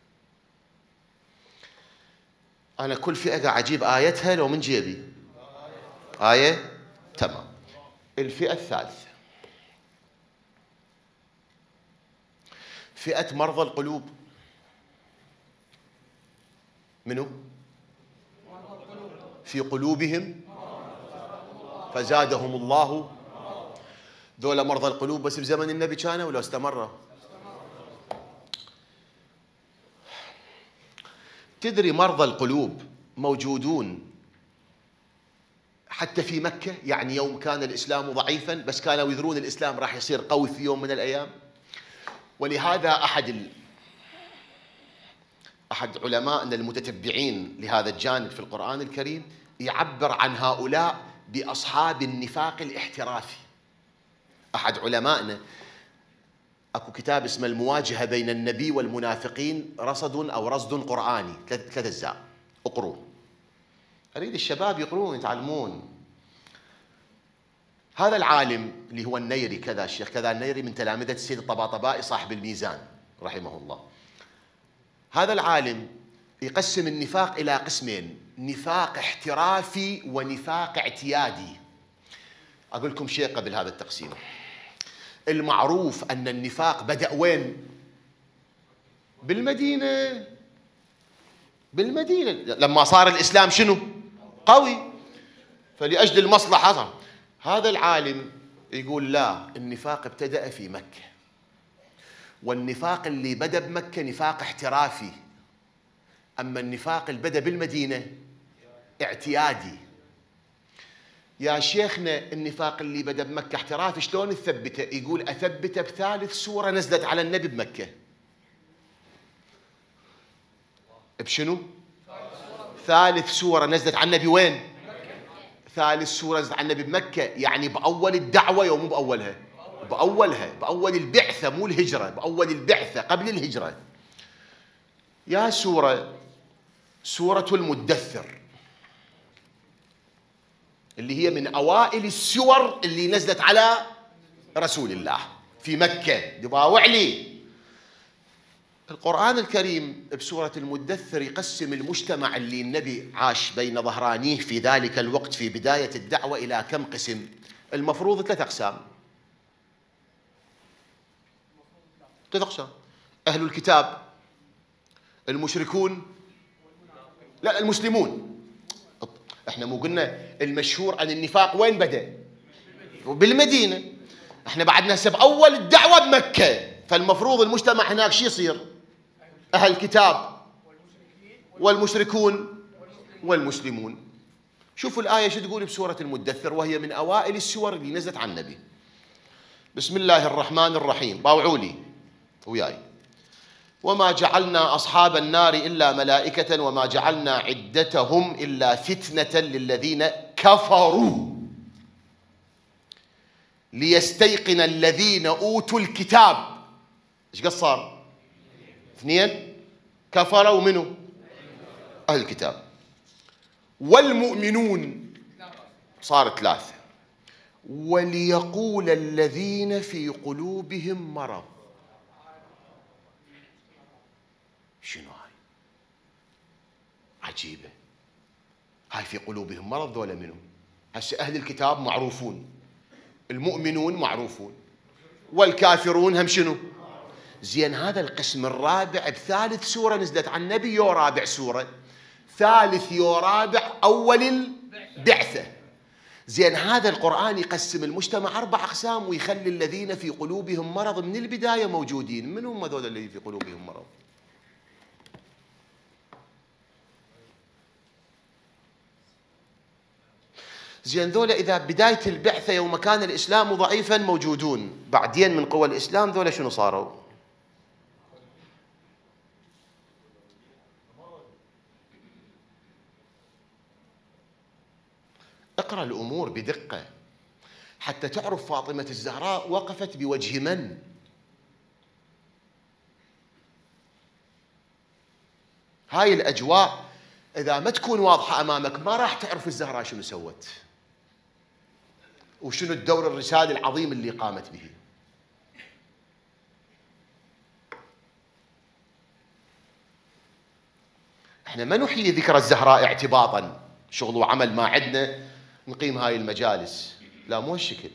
أنا كل فئة قاعد أجيب آيتها لو من جيبي آية. تمام. الفئة الثالثة فئة مرضى القلوب. منو؟ في قلوبهم فزادهم الله. ذولا مرضى القلوب بس بزمن النبي كانوا ولا استمروا؟ تدري مرضى القلوب موجودون حتى في مكة. يعني يوم كان الإسلام ضعيفا بس كانوا يدرون الإسلام راح يصير قوي في يوم من الأيام. ولهذا أحد علمائنا المتتبعين لهذا الجانب في القرآن الكريم يعبر عن هؤلاء بأصحاب النفاق الاحترافي. أحد علمائنا أكو كتاب اسمه المواجهة بين النبي والمنافقين، رصد قرآني، 3 أجزاء، اقروه. أريد الشباب يقرون يتعلمون. هذا العالم اللي هو النيري كذا، الشيخ كذا النيري من تلامذة السيد الطباطبائي صاحب الميزان رحمه الله. هذا العالم يقسم النفاق إلى قسمين: نفاق احترافي ونفاق اعتيادي. أقول لكم شيء قبل هذا التقسيم. المعروف أن النفاق بدأ وين؟ بالمدينة لما صار الإسلام شنو؟ قوي، فلأجل المصلحة. هذا العالم يقول لا، النفاق ابتدأ في مكة، والنفاق اللي بدأ بمكة نفاق احترافي، أما النفاق اللي بدأ بالمدينة اعتيادي. يا شيخنا النفاق اللي بدأ بمكة احترافي شلون تثبته؟ يقول أثبته بثالث سورة نزلت على النبي بمكة. بشنو؟ ثالث سورة نزلت على النبي وين؟ ثالث سورة نزلت على النبي بمكة، يعني بأول الدعوة يوم مو بأولها، بأول البعثة مو الهجرة، بأول البعثة قبل الهجرة. يا سورة المدثر اللي هي من أوائل السور اللي نزلت على رسول الله في مكة، دباوع لي. القرآن الكريم بسورة المدثر يقسم المجتمع اللي النبي عاش بين ظهرانيه في ذلك الوقت في بداية الدعوة إلى كم قسم؟ المفروض 3 أقسام. 3 أقسام: أهل الكتاب، المشركون، لا المسلمون. احنا مو قلنا المشهور عن النفاق وين بدأ؟ بالمدينة. احنا بعدنا هسه بأول الدعوة بمكة، فالمفروض المجتمع هناك شو يصير؟ أهل الكتاب والمشركون والمسلمون. شوفوا الآية شو تقول بسورة المدثر، وهي من أوائل السور اللي نزلت عن النبي. بسم الله الرحمن الرحيم، باوعوا لي وياي. وما جعلنا أصحاب النار إلا ملائكة وما جعلنا عدتهم إلا فتنة للذين كفروا ليستيقن الذين أوتوا الكتاب. إيش قد صار؟ 2 كفروا منه أهل الكتاب، والمؤمنون صار 3، وليقول الذين في قلوبهم مرض. شنو هاي؟ عجيبة. هاي في قلوبهم مرض ذولا منه؟ هسه أهل الكتاب معروفون، المؤمنون معروفون، والكافرون هم شنو؟ زين هذا القسم الرابع بثالث سورة نزلت عن النبي، يو رابع سورة، ثالث يو رابع أول البعثة. زين هذا القرآن يقسم المجتمع 4 أقسام ويخلي الذين في قلوبهم مرض من البداية موجودين. من هم ذول الذين في قلوبهم مرض؟ زين ذولا إذا بداية البعثة يوم كان الإسلام ضعيفا موجودون، بعدين من قوى الإسلام ذولا شنو صاروا؟ اقرأ الأمور بدقة حتى تعرف فاطمة الزهراء وقفت بوجه من. هاي الأجواء إذا ما تكون واضحة أمامك ما راح تعرف الزهراء شنو سوت وشنو الدور الرسالي العظيم اللي قامت به. احنا ما نحيي ذكرى الزهراء اعتباطا شغل وعمل ما عندنا نقيم هاي المجالس، لا مو هالشكل.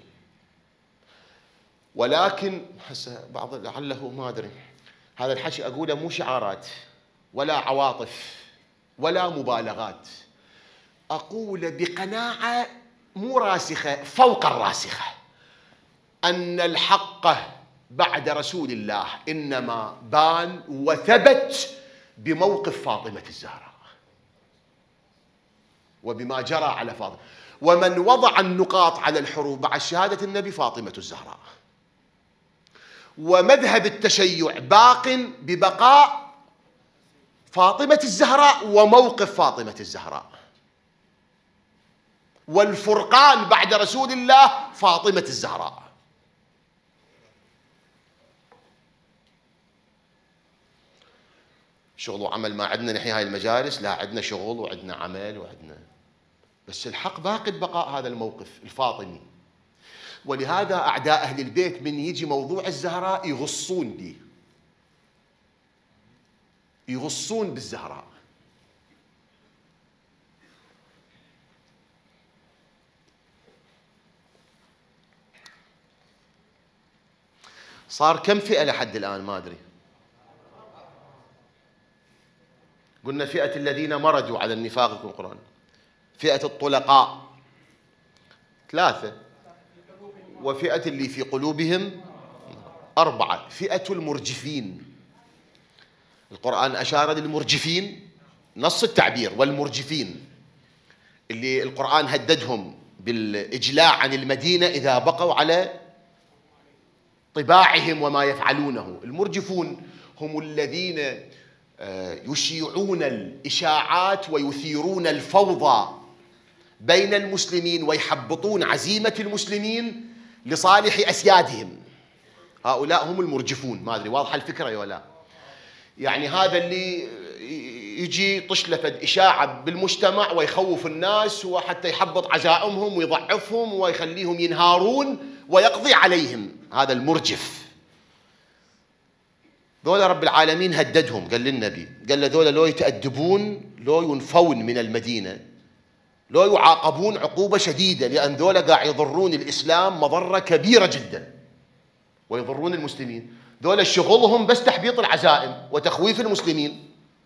ولكن هسه بعض لعله ما ادري هذا الحكي اقوله مو شعارات ولا عواطف ولا مبالغات، اقول بقناعه مو راسخه فوق الراسخه ان الحق بعد رسول الله انما بان وثبت بموقف فاطمه الزهراء وبما جرى على فاطمه، ومن وضع النقاط على الحروف بعد شهاده النبي فاطمه الزهراء. ومذهب التشيع باق ببقاء فاطمه الزهراء وموقف فاطمه الزهراء، والفرقان بعد رسول الله فاطمه الزهراء. شغل وعمل ما عندنا نحن هاي المجالس، لا عندنا شغل وعندنا عمل وعندنا، بس الحق باقي ببقاء هذا الموقف الفاطمي. ولهذا أعداء أهل البيت من يجي موضوع الزهراء يغصون به، يغصون بالزهراء. صار كم فئة لحد الآن ما أدري؟ قلنا فئة الذين مردوا على النفاق في القرآن، فئة الطلقاء 3، وفئة اللي في قلوبهم 4. فئة المرجفين. القرآن أشار للمرجفين نص التعبير، والمرجفين اللي القرآن هددهم بالإجلاء عن المدينة إذا بقوا على طباعهم وما يفعلونه. المرجفون هم الذين يشيعون الإشاعات ويثيرون الفوضى بين المسلمين ويحبطون عزيمة المسلمين لصالح أسيادهم. هؤلاء هم المرجفون. ما أدري واضحة الفكرة ولا لا؟ يعني هذا اللي يجي طشلفد إشاعة بالمجتمع ويخوف الناس وحتى يحبط عزائمهم ويضعفهم ويخليهم ينهارون ويقضي عليهم، هذا المرجف. ذولا رب العالمين هددهم، قال للنبي، قال له ذولا لو يتأدبون، لو ينفون من المدينة، لو يعاقبون عقوبة شديدة، لأن ذولا قاعد يضرون الإسلام مضرة كبيرة جدا ويضرون المسلمين. ذولا شغلهم بس تحبيط العزائم وتخويف المسلمين.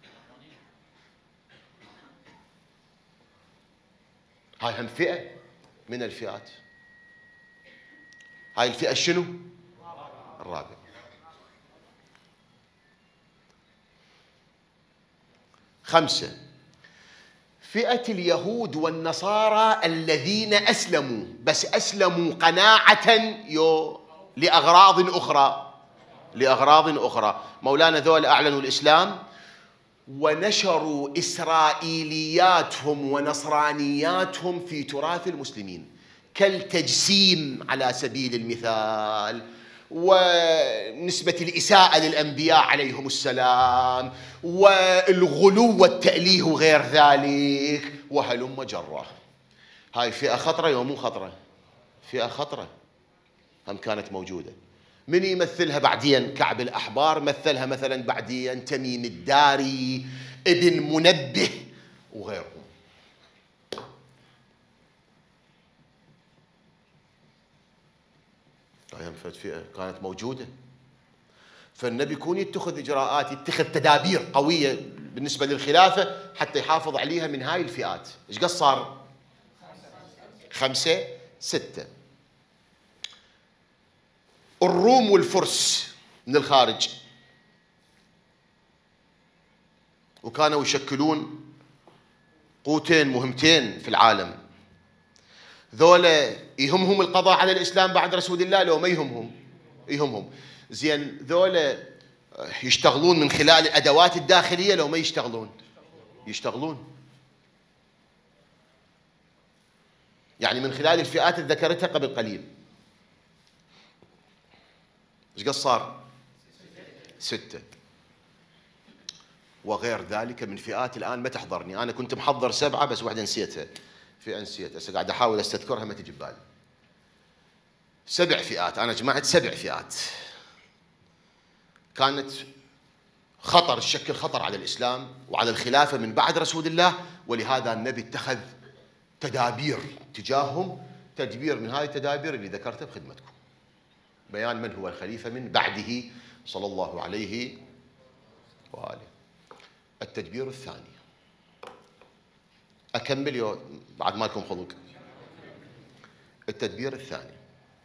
هاي هم فئة من الفئات. هاي الفئة شنو؟ الرابعة. 5. فئة اليهود والنصارى الذين أسلموا، بس أسلموا قناعة لأغراض أخرى. لأغراض أخرى. مولانا ذول أعلنوا الإسلام ونشروا إسرائيلياتهم ونصرانياتهم في تراث المسلمين، كالتجسيم على سبيل المثال، ونسبة الإساءة للأنبياء عليهم السلام، والغلو والتأليه وغير ذلك، وهلم جرة. هاي فئة خطرة يوم مو خطرة؟ فئة خطرة هم كانت موجودة. من يمثلها بعدين؟ كعب الأحبار مثلها مثلا بعدين تميم الداري، ابن منبه وغيرهم. هاي فئة كانت موجودة. فالنبي يكون يتخذ إجراءات، يتخذ تدابير قوية بالنسبة للخلافة حتى يحافظ عليها من هاي الفئات. إيش قد صار؟ 5 6. الروم والفرس من الخارج، وكانوا يشكلون قوتين مهمتين في العالم. ذولا يهمهم القضاء على الإسلام بعد رسول الله لو ما يهمهم؟ يهمهم. زين ذولا يشتغلون من خلال الأدوات الداخلية لو ما يشتغلون؟ يشتغلون. يعني من خلال الفئات اللي ذكرتها قبل قليل. ايش قد صار؟ 6. وغير ذلك من فئات الآن ما تحضرني. أنا كنت محضر 7 بس واحدة نسيتها. فئة نسيت، هسه قاعد أحاول أستذكرها ما تجي ببالي. 7 فئات. أنا جمعت 7 فئات كانت خطر، تشكل خطر على الإسلام وعلى الخلافة من بعد رسول الله، ولهذا النبي اتخذ تدابير تجاههم. تدبير من هذه التدابير اللي ذكرتها بخدمتكم، بيان من هو الخليفة من بعده صلى الله عليه وآله. التدبير الثاني، أكمل بعد ما لكم خلق. التدبير الثاني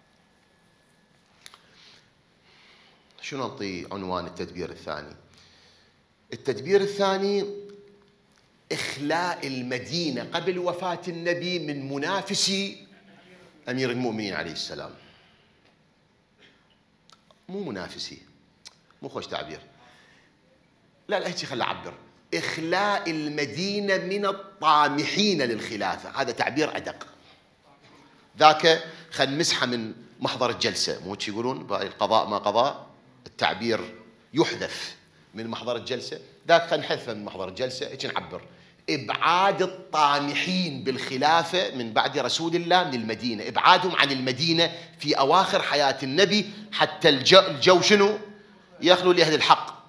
شنو نعطي عنوان التدبير الثاني؟ التدبير الثاني إخلاء المدينة قبل وفاة النبي من منافسي أمير المؤمنين عليه السلام. مو منافسي، مو خوش تعبير، لا هيك خلي أعبر. إخلاء المدينة من الطامحين للخلافة، هذا تعبير أدق. ذاك خل نمسحه من محضر الجلسة، مو يقولون القضاء ما قضاء، التعبير يحذف من محضر الجلسة. ذاك خل نحذفه من محضر الجلسة، هيك نعبر. إبعاد الطامحين بالخلافة من بعد رسول الله من المدينة، إبعادهم عن المدينة في أواخر حياة النبي حتى الجو شنو؟ يخلو لأهل الحق،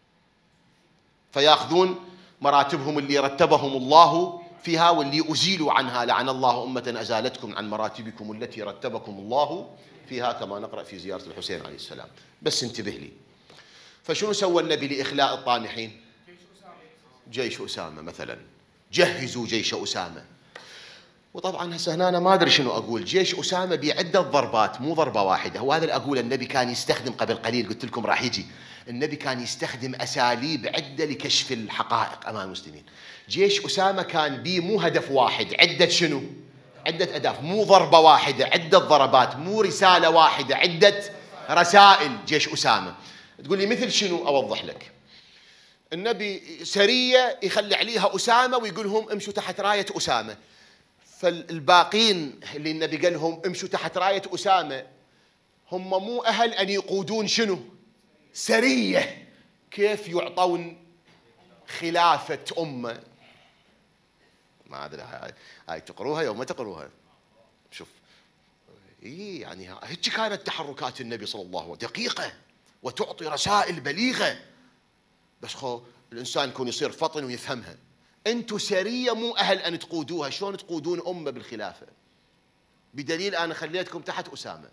فيأخذون مراتبهم اللي رتبهم الله فيها واللي أزيلوا عنها. لعن الله أمة أزالتكم عن مراتبكم التي رتبكم الله فيها، كما نقرأ في زيارة الحسين عليه السلام. بس انتبه لي. فشنو سوى النبي لإخلاء الطامحين؟ جيش أسامة مثلا، جهزوا جيش أسامة. وطبعا هسه هنا أنا ما أدري شنو أقول. جيش أسامة بعدة ضربات مو ضربة واحدة. وهذا اللي أقول النبي كان يستخدم قبل قليل، قلت لكم راح يجي. النبي كان يستخدم أساليب عدة لكشف الحقائق أمام المسلمين. جيش أسامة كان بيه مو هدف واحد، عدة شنو؟ عدة أهداف، مو ضربة واحدة، عدة ضربات، مو رسالة واحدة، عدة رسائل. جيش أسامة تقول لي مثل شنو؟ أوضح لك. النبي سرية يخلي عليها أسامة ويقول لهم امشوا تحت راية أسامة، فالباقين اللي النبي قال لهم امشوا تحت راية أسامة هم مو أهل أن يقودون شنو؟ سرية. كيف يعطون خلافة أمة؟ ما أدري هاي تقروها يوم ما تقروها. شوف يعني هيك كانت تحركات النبي صلى الله عليه وسلم، دقيقة وتعطي رسائل بليغة، بس الإنسان يكون يصير فطن ويفهمها. أنتم سرية مو أهل أن تقودوها، شلون تقودون أمة بالخلافة؟ بدليل أنا خليتكم تحت أسامة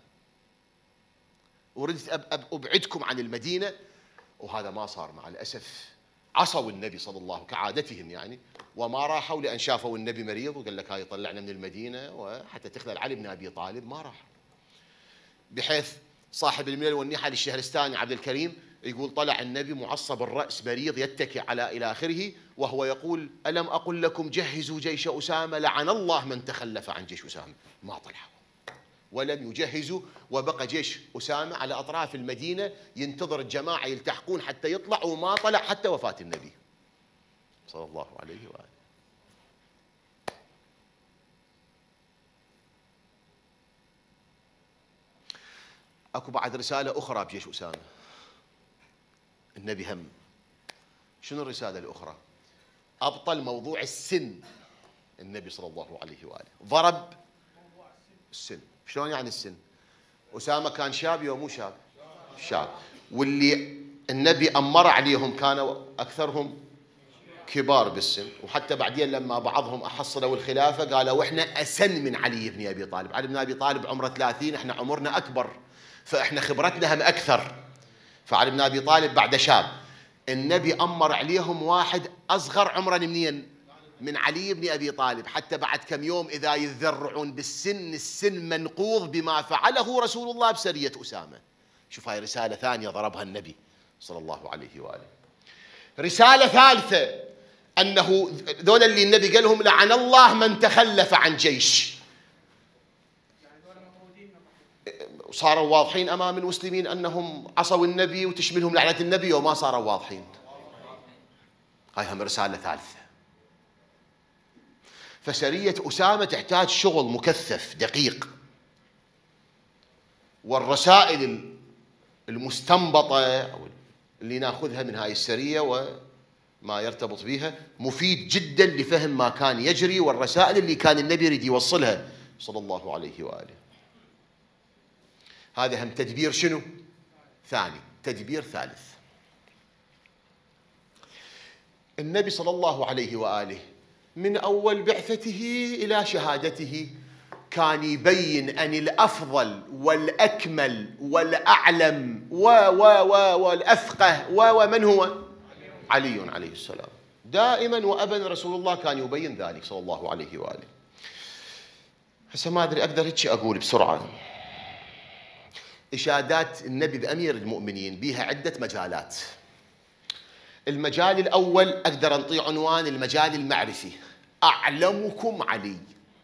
وردت أبعدكم عن المدينة، وهذا ما صار مع الأسف. عصوا النبي صلى الله عليه وسلم كعادتهم يعني، وما راحوا لأن شافوا النبي مريض وقال لك هاي طلعنا من المدينة وحتى تخذل علي بن أبي طالب، ما راح. بحيث صاحب الملل والنحل الشهرستاني عبد الكريم يقول طلع النبي معصب الرأس مريض يتكي على إلى آخره، وهو يقول ألم أقل لكم جهزوا جيش أسامة، لعن الله من تخلف عن جيش أسامة. ما طلعوا ولم يجهزوا، وبقى جيش أسامة على أطراف المدينة ينتظر الجماعة يلتحقون حتى يطلع، وما طلع حتى وفاة النبي صلى الله عليه وآله. أكو بعد رسالة أخرى بجيش أسامة النبي هم. شنو الرسالة الأخرى؟ أبطل موضوع السن. النبي صلى الله عليه وآله ضرب السن. شلون يعني السن؟ أسامة كان شاب يوم مو شاب؟ شاب. واللي النبي أمر عليهم كانوا أكثرهم كبار بالسن، وحتى بعدين لما بعضهم أحصلوا الخلافة قالوا إحنا أسن من علي بن أبي طالب. علي بن أبي طالب عمره 30، إحنا عمرنا أكبر، فإحنا خبرتنا هم أكثر. فعلي بن أبي طالب بعد شاب. النبي أمر عليهم واحد أصغر عمرا منين؟ من علي بن أبي طالب، حتى بعد كم يوم إذا يذرعون بالسن، السن منقوض بما فعله رسول الله بسرية أسامة. شوف هاي رسالة ثانية ضربها النبي صلى الله عليه وآله. رسالة ثالثة أنه ذول اللي النبي قال لهم لعن الله من تخلف عن جيش. صاروا واضحين أمام المسلمين أنهم عصوا النبي وتشملهم لعنة النبي، وما صاروا واضحين. هاي هم رسالة ثالثة. فسرية أسامة تحتاج شغل مكثف دقيق، والرسائل المستنبطة أو اللي ناخذها من هاي السرية وما يرتبط بها مفيد جدا لفهم ما كان يجري، والرسائل اللي كان النبي يريد يوصلها صلى الله عليه وآله. هذا هم تدبير شنو؟ ثاني. تدبير ثالث. النبي صلى الله عليه وآله من أول بعثته إلى شهادته كان يبين أن الأفضل والأكمل والأعلم والأفقه ومن هو؟ علي عليه السلام. دائما وأبدا رسول الله كان يبين ذلك صلى الله عليه وآله. هسه ما أدري أقدر هيك أقول بسرعة. إشادات النبي بأمير المؤمنين بها عدة مجالات. المجال الأول أقدر أنطي عنوان المجال المعرفي. أعلمكم علي،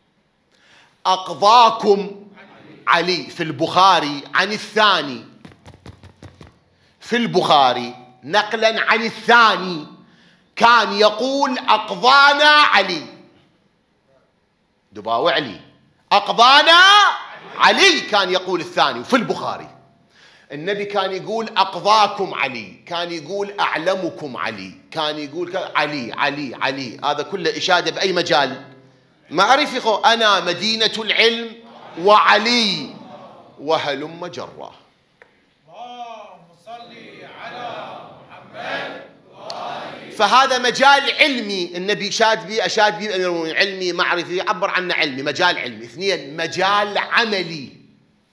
أقضاكم علي. في البخاري عن الثاني، في البخاري نقلا عن الثاني كان يقول أقضانا علي. دباوع علي أقضانا علي كان يقول الثاني. وفي البخاري النبي كان يقول أقضاكم علي، كان يقول أعلمكم علي، كان يقول علي علي علي. هذا كله إشادة بأي مجال؟ معرفي. أنا مدينة العلم وعلي وهلم جرة. اللهم صل على محمد. فهذا مجال علمي النبي شاد بي، أشاد بي بأمير المؤمنين. علمي معرفي يعبر عنه علمي، مجال علمي. اثنين مجال عملي.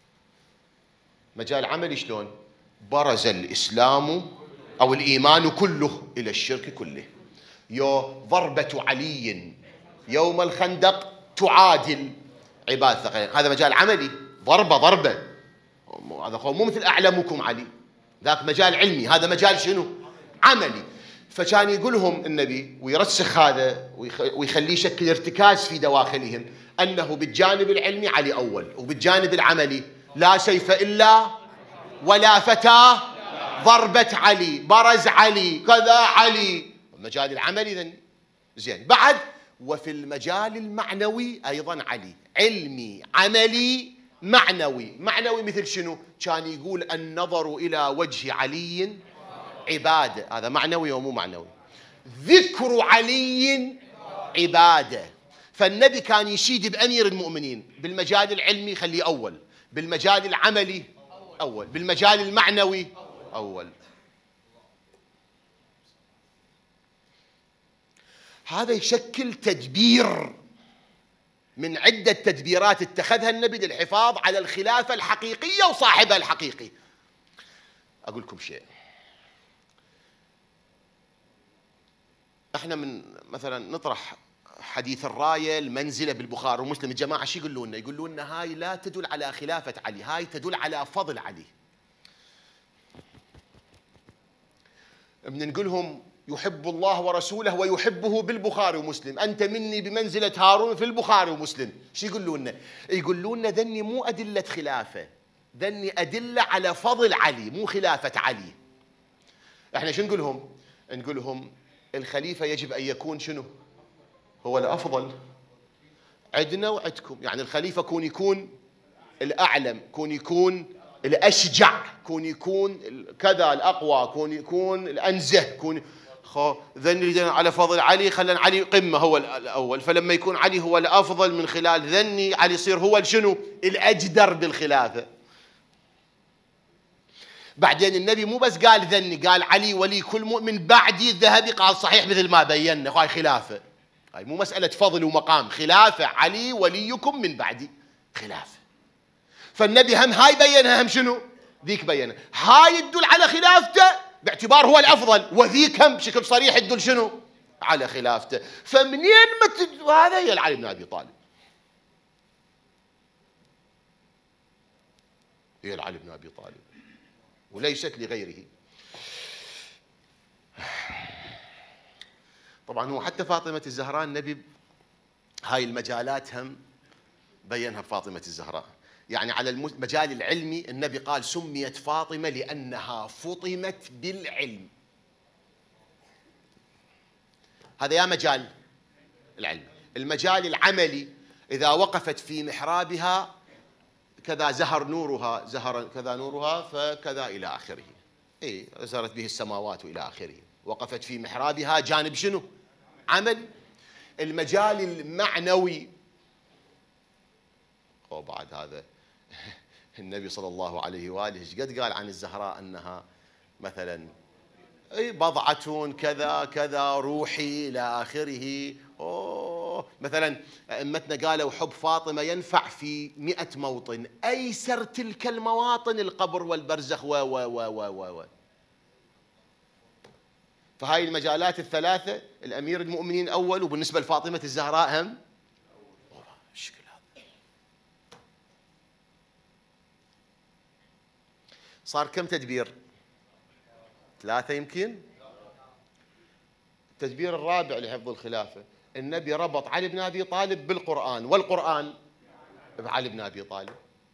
مجال عملي شلون؟ برز الإسلام أو الإيمان كله إلى الشرك كله. ضربة علي يوم الخندق تعادل عباد ثقلين. هذا مجال عملي، ضربة. هذا مو مثل أعلمكم علي، ذاك مجال علمي، هذا مجال شنو؟ عملي. فكان يقولهم النبي ويرسخ هذا ويخليه يشكل ارتكاز في دواخلهم أنه بالجانب العلمي علي أول، وبالجانب العملي لا سيف إلا ولا فتى ضربة علي، برز علي، كذا علي. المجال العملي ذن زين. بعد وفي المجال المعنوي أيضا علي، علمي عملي معنوي. معنوي مثل شنو؟ كان يقول النظر إلى وجه علي عبادة، هذا معنوي ومو معنوي. ذكر علي عبادة. فالنبي كان يشيد بأمير المؤمنين بالمجال العلمي خليه أول، بالمجال العملي أول، بالمجال المعنوي أول. هذا يشكل تدبير من عدة تدبيرات اتخذها النبي للحفاظ على الخلافة الحقيقية وصاحبها الحقيقي. أقول لكم شيء، احنا من مثلا نطرح حديث الراية المنزلة بالبخاري ومسلم، الجماعة شو يقولون لنا؟ يقولون لنا هاي لا تدل على خلافة علي، هاي تدل على فضل علي. من نقولهم يحب الله ورسوله ويحبه بالبخاري ومسلم، أنت مني بمنزلة هارون في البخاري ومسلم، شو يقولون لنا؟ يقولون لنا ذني مو أدلة خلافة، ذني أدلة على فضل علي مو خلافة علي. احنا شو نقولهم؟ نقولهم الخليفة يجب أن يكون شنو؟ هو الأفضل عندنا وعندكم. يعني الخليفة يكون الأعلم، يكون الأشجع، يكون كذا الأقوى، يكون الأنزه، ذني على فضل علي، خلنا علي قمة هو الأول. فلما يكون علي هو الأفضل من خلال ذني علي يصير هو شنو؟ الأجدر بالخلافة. بعدين النبي مو بس قال ذني، قال علي ولي كل مؤمن بعدي. الذهبي قال صحيح مثل ما بينا، هاي خلافة، هاي مو مسألة فضل ومقام، خلافة، علي وليكم من بعدي خلافة. فالنبي هم هاي بينها، هم شنو؟ ذيك بينها. هاي تدل على خلافته باعتبار هو الأفضل، وذيك هم بشكل صريح تدل شنو؟ على خلافته. فمنين ما هذا هي علي بن أبي طالب، هي علي بن أبي طالب وليست لغيره. طبعا هو حتى فاطمة الزهراء النبي هاي المجالات هم بينها بفاطمة الزهراء. يعني على المجال العلمي النبي قال سميت فاطمة لأنها فطمت بالعلم. هذا يا مجال العلم. المجال العملي إذا وقفت في محرابها كذا زهر نورها، زهر كذا نورها فكذا إلى آخره، أزهرت به السماوات وإلى آخره. وقفت في محرابها جانب شنو؟ عمل. المجال المعنوي بعد هذا النبي صلى الله عليه وآله ايش قد قال عن الزهراء أنها مثلا بضعة كذا كذا روحي إلى آخره. مثلا أئمتنا قالوا حب فاطمة ينفع في 100 موطن، أيسر تلك المواطن القبر والبرزخ و فهاي المجالات الثلاثة الأمير المؤمنين أول، وبالنسبة لفاطمة الزهراء هم الشكل هذا. صار كم تدبير؟ 3 يمكن. التدبير الرابع لحفظ الخلافة، النبي ربط علي بن أبي طالب بالقرآن، والقرآن بعلي بن أبي طالب.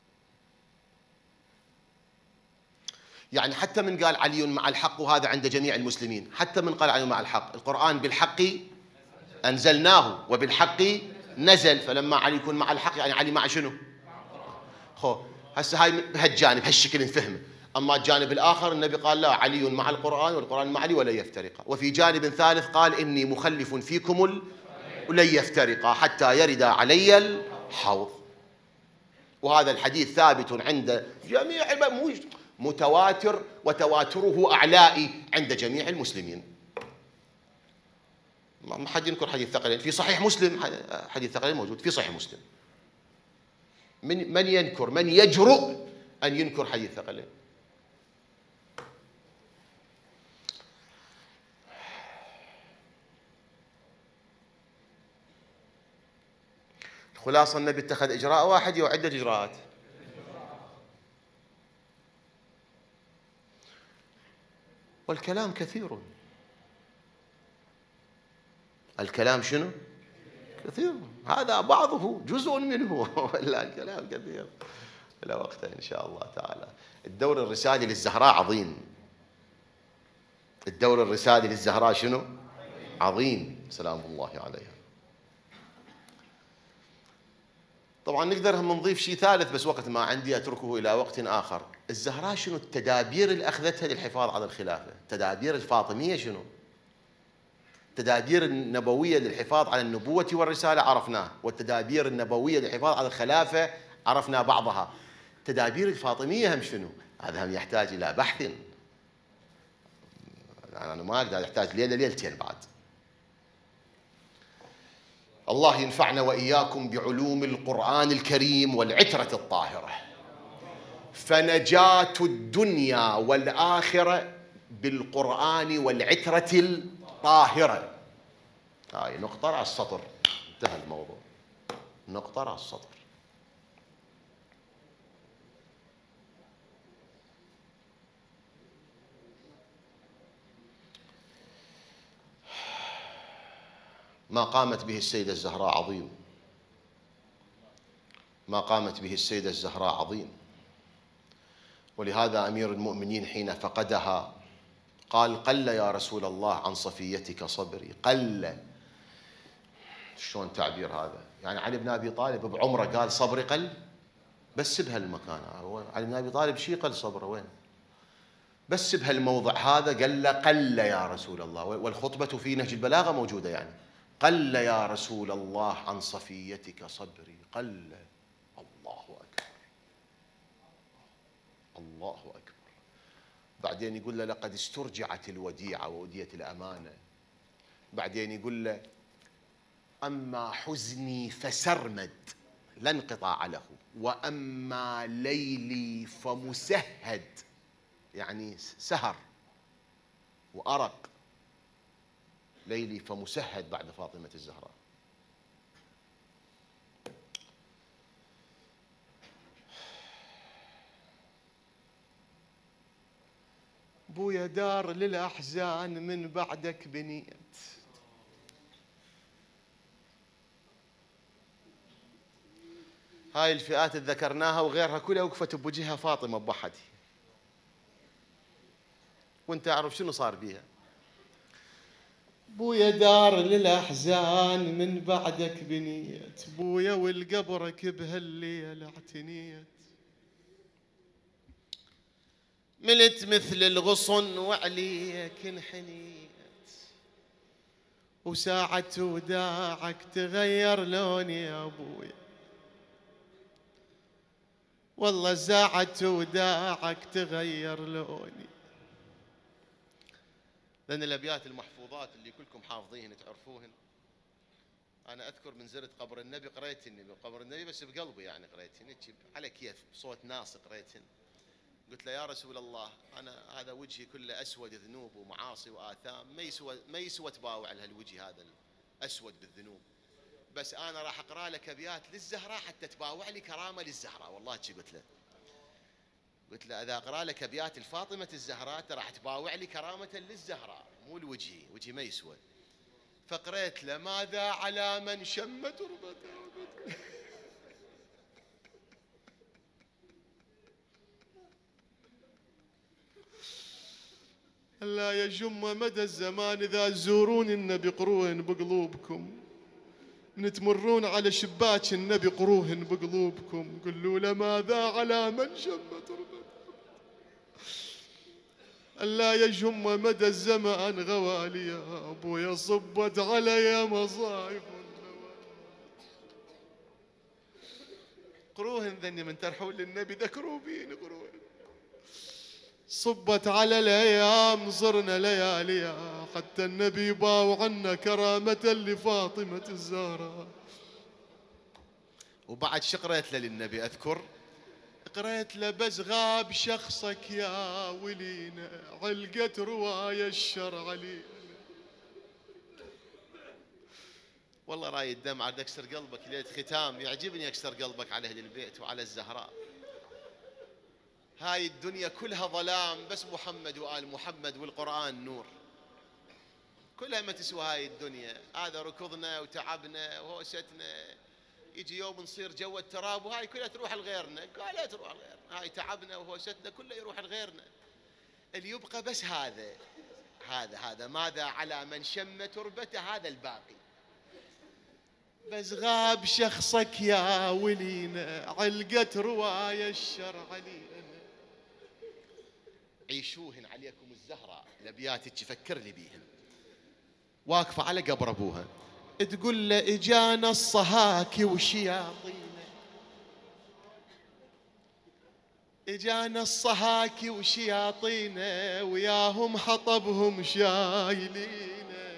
يعني حتى من قال علي مع الحق، وهذا عند جميع المسلمين، حتى من قال علي مع الحق، القرآن بالحق أنزلناه وبالحق نزل. فلما علي يكون مع الحق يعني علي مع شنو؟ هسه هاي بهالجانب هالشكل نفهمه. أما الجانب الآخر النبي قال لا، علي مع القرآن والقرآن مع علي ولا يفترقا. وفي جانب ثالث قال إني مخلف فيكم ولن يفترقا حتى يرد علي الحوض. وهذا الحديث ثابت عند جميع متواتر، وتواتره أعلائي عند جميع المسلمين. ما حد ينكر حديث ثقلين في صحيح مسلم، حديث ثقلين موجود في صحيح مسلم. من ينكر، من يجرؤ أن ينكر حديث ثقلين؟ خلاصة النبي اتخذ إجراء واحد أو عدة إجراءات؟ والكلام كثير. الكلام شنو؟ كثير. هذا بعضه جزء منه ولا الكلام كثير. إلى وقته إن شاء الله تعالى. الدور الرسالي للزهراء عظيم. الدور الرسالي للزهراء شنو؟ عظيم سلام الله عليها. طبعا نقدر هم نضيف شيء ثالث بس وقت ما عندي أتركه إلى وقت آخر. الزهراء شنو التدابير اللي أخذتها للحفاظ على الخلافة؟ التدابير الفاطمية شنو؟ التدابير النبوية للحفاظ على النبوة والرسالة عرفناه، والتدابير النبوية للحفاظ على الخلافة عرفنا بعضها. التدابير الفاطمية هم شنو؟ هذا هم يحتاج إلى بحث. أنا ما أقدر، يحتاج ليلة ليلتين بعد. الله ينفعنا وإياكم بعلوم القرآن الكريم والعترة الطاهرة، فنجاة الدنيا والآخرة بالقرآن والعترة الطاهرة. هاي نقطة على السطر، انتهى الموضوع. نقطة على السطر. ما قامت به السيدة الزهراء عظيم. ما قامت به السيدة الزهراء عظيم. ولهذا أمير المؤمنين حين فقدها قال: قل يا رسول الله عن صفيتك صبري. قل. شلون تعبير هذا؟ يعني علي بن أبي طالب بعمره قال صبري قل؟ بس بهالمكان. علي بن أبي طالب شي قل صبره وين؟ بس بهالموضع هذا قال له قل يا رسول الله. والخطبة في نهج البلاغة موجودة يعني. قل يا رسول الله عن صفيتك صبري. قل. الله أكبر. الله أكبر. بعدين يقول له لقد استرجعت الوديعة وأوديت الأمانة. بعدين يقول له أما حزني فسرمد لا انقطاع له، وأما ليلي فمسهد، يعني سهر وأرق. ليلي فمسهد بعد فاطمة الزهراء. بويا دار للأحزان من بعدك بنيت. هاي الفئات اللي ذكرناها وغيرها كلها وقفت بوجهها فاطمة بوحدي. وانت اعرف شنو صار بيها. بويا دار للأحزان من بعدك بنيت، بويا والقبرك بهالليل اعتنيت. ملت مثل الغصن وعليك انحنيت، وساعة وداعك تغير لوني يا ابويا. والله ساعة وداعك تغير لوني. لأن الأبيات المحفوظات اللي كلكم حافظيهن تعرفوهن. أنا أذكر من زرت قبر النبي قريتهن بقبر النبي بس بقلبي يعني قريتهن على كيف بصوت ناس قريتهن. قلت له يا رسول الله أنا هذا وجهي كله أسود ذنوب ومعاصي وآثام، ما يسوى تباوع لهالوجه هذا الأسود بالذنوب، بس أنا راح أقرأ لك أبيات للزهراء حتى تباوع لي كرامة للزهراء. والله شي قلت له إذا أقرأ لك أبيات الفاطمة الزهراء ترى راح تباوع لي كرامة للزهراء مو لوجهي، وجهي ما يسوى. فقريت له ماذا على من شم تربته. لا يجم مدى الزمان إذا تزورون النبي قروهن بقلوبكم، من تمرون على شباك النبي قروهن بقلوبكم. قلوا له ماذا على من شم تربته. لا يجم مدى الزمان غوالي يا أبويا، صبت علي مصايب. قروهن ذني من ترحون للنبي ذكروا بين قروهن. صبت على الأيام صرنا لياليها، حتى النبي باوع عنا كرامة لفاطمة الزهراء. وبعد شقريت له للنبي أذكر، قريت له بس غاب شخصك يا ولينا، علقت رواية الشر علينا. والله راي الدمعة تكسر قلبك ليلة ختام، يعجبني يكسر قلبك على أهل البيت وعلى الزهراء. هاي الدنيا كلها ظلام، بس محمد وآل محمد والقرآن نور. كلها ما تسوى هاي الدنيا. هذا ركضنا وتعبنا وهوستنا، يجي يوم نصير جو التراب وهاي كلها تروح لغيرنا، كلها تروح لغيرنا. هاي تعبنا وهوستنا كله يروح لغيرنا. اللي يبقى بس هذا ماذا على من شم تربته هذا الباقي. بس غاب شخصك يا ولينا، علقت رواية الشر علينا. عيشوهن عليكم الزهراء، الابيات تفكر لي بيهن. واقفة على قبر ابوها تقول له اجانا الصهاكي وشياطينا، اجانا الصهاكي وشياطينا، وياهم حطبهم شايلينا.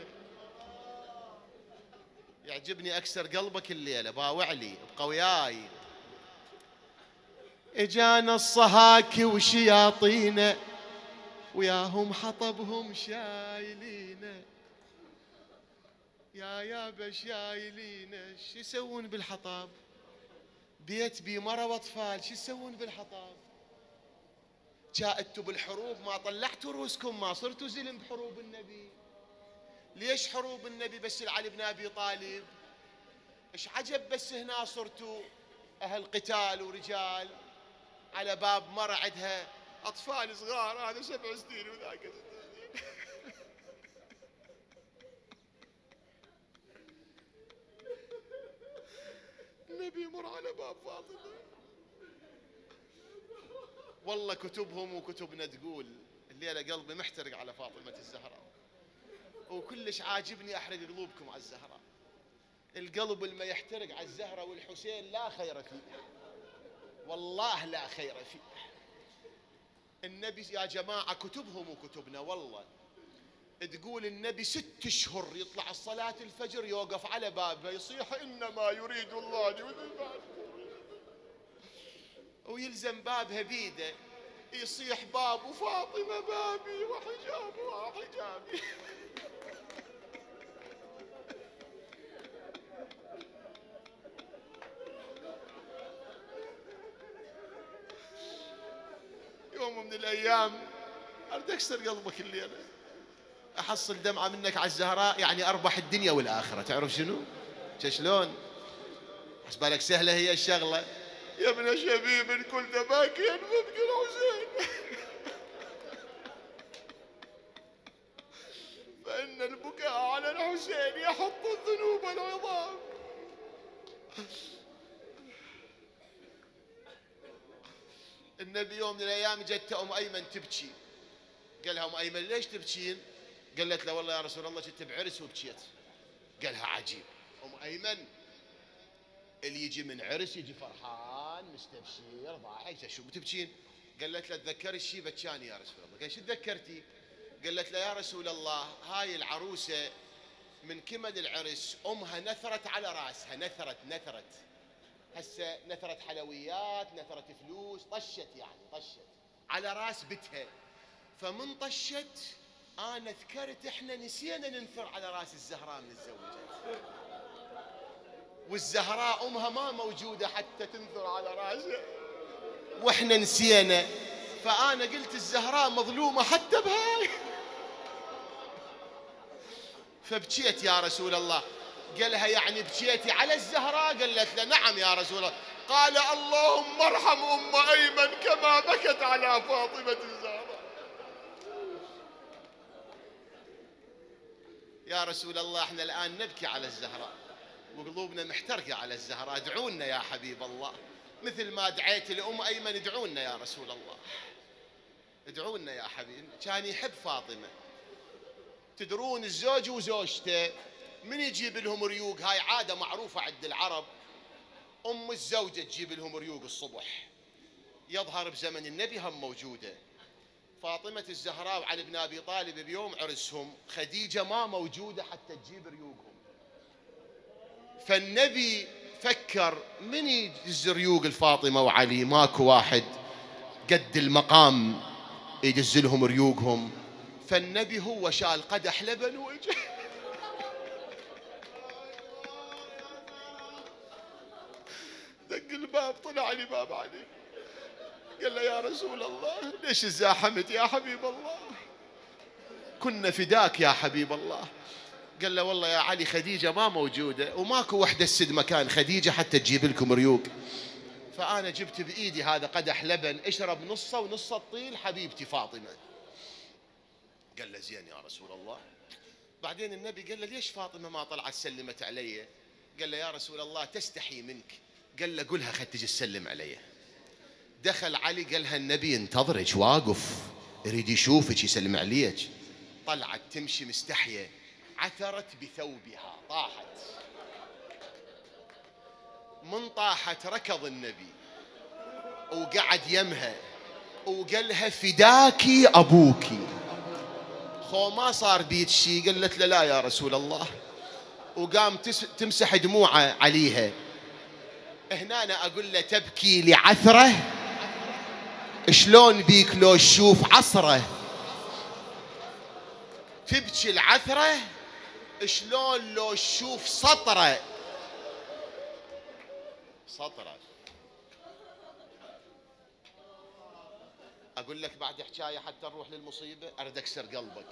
يعجبني اكسر قلبك الليله، باوع لي ابقى وياي. اجانا الصهاكي وشياطينا، وياهم حطبهم شايلينا. يا يابا شايلينا، شو يسوون بالحطب؟ بيت بي مرة واطفال، شو يسوون بالحطب؟ جاءتوا بالحروب ما طلعتوا روسكم، ما صرتوا زلم بحروب النبي. ليش حروب النبي بس علي بن ابي طالب؟ ايش عجب بس هنا صرتوا اهل قتال ورجال على باب مرة عندها اطفال صغار، هذا 7 سنين وذاك 6 سنين. النبي يمر على باب فاطمة. والله كتبهم وكتبنا تقول الليلة قلبي محترق على فاطمة الزهراء، وكلش عاجبني أحرق قلوبكم على الزهراء. القلب اللي يحترق على الزهراء والحسين لا خير فيه، والله لا خير فيه. النبي يا جماعة كتبهم وكتبنا والله تقول النبي 6 أشهر يطلع الصلاة الفجر يوقف على بابه يصيح إنما يريد الله ويلزم بابها بيده، يصيح باب وفاطمة بابي وحجابها حجابي. يوم من الأيام أريد أكسر قلبك الليلة، أحصل دمعة منك على الزهراء، يعني أربح الدنيا والآخرة. تعرف شنو؟ شلون؟ حسبالك سهلة هي الشغلة. يا ابن شبيب كل دباكين مبكي الحسين، فإن البكاء على الحسين يحط الذنوب العظام. النبي يوم من الأيام جت أم أيمن تبكي، قال لها أم أيمن ليش تبكين؟ قالت له والله يا رسول الله كنت بعرس وبكيت. قالها عجيب، أم أيمن اللي يجي من عرس يجي فرحان مستبشر ضاحك، شو بتبكين؟ قالت له تذكرت شيء بكاني يا رسول الله. قال شو تذكرتي؟ قالت له يا رسول الله هاي العروسة من كمل العرس أمها نثرت على راسها، نثرت هسه نثرت حلويات، نثرت فلوس، طشت على راس بتها. فمن طشت أنا ذكرت إحنا نسينا ننثر على راس الزهراء من الزوجات، والزهراء أمها ما موجودة حتى تنثر على راسها، وإحنا نسينا. فأنا قلت الزهراء مظلومة حتى بهاي. فبكيت يا رسول الله. قالها يعني بكيتي على الزهراء؟ قالت له نعم يا رسول الله. قال اللهم ارحم أم أيمن كما بكت على فاطمة الزهراء. يا رسول الله احنا الآن نبكي على الزهراء وقلوبنا محترقة على الزهراء، ادعونا يا حبيب الله مثل ما دعيت لأم أيمن، ادعونا يا رسول الله، ادعونا يا حبيب. كان يحب فاطمة. تدرون الزوج وزوجته من يجيب لهم ريوق، هاي عادة معروفة عند العرب، أم الزوجة تجيب لهم ريوق الصبح. يظهر بزمن النبي هم موجودة. فاطمة الزهراء وعلي بن أبي طالب بيوم عرسهم خديجة ما موجودة حتى تجيب ريوقهم. فالنبي فكر من يدز ريوق الفاطمة وعلي، ماكو واحد قد المقام يدز لهم ريوقهم. فالنبي هو شال قدح لبن وجه دق الباب، طلع لي باب علي، قال له يا رسول الله ليش زاحمت يا حبيب الله؟ كنا فداك يا حبيب الله. قال له والله يا علي خديجة ما موجودة وماكو وحدة تسد مكان خديجة حتى تجيب لكم ريوق، فأنا جبت بإيدي هذا قدح لبن اشرب نصه ونصه الطيل حبيبتي فاطمة. قال له زين يا رسول الله. بعدين النبي قال له ليش فاطمة ما طلعت سلمت علي؟ قال له يا رسول الله تستحي منك. قال له قلها خد تجي تسلم علي. دخل علي قالها النبي انتظرك واقف يريد يشوفك يسلم عليك. طلعت تمشي مستحية، عثرت بثوبها طاحت. من طاحت ركض النبي وقعد يمها وقالها فداكي أبوكي. خو ما صار بيت شي. قالت له لا يا رسول الله، وقام تمسح دموعه عليها. هنا أنا أقول له تبكي لعثرة، شلون بيك لو تشوف عصره؟ تبكي العثرة شلون لو تشوف سطره؟ سطره. أقول لك بعد حكاية حتى نروح للمصيبة، أريد أكسر قلبك.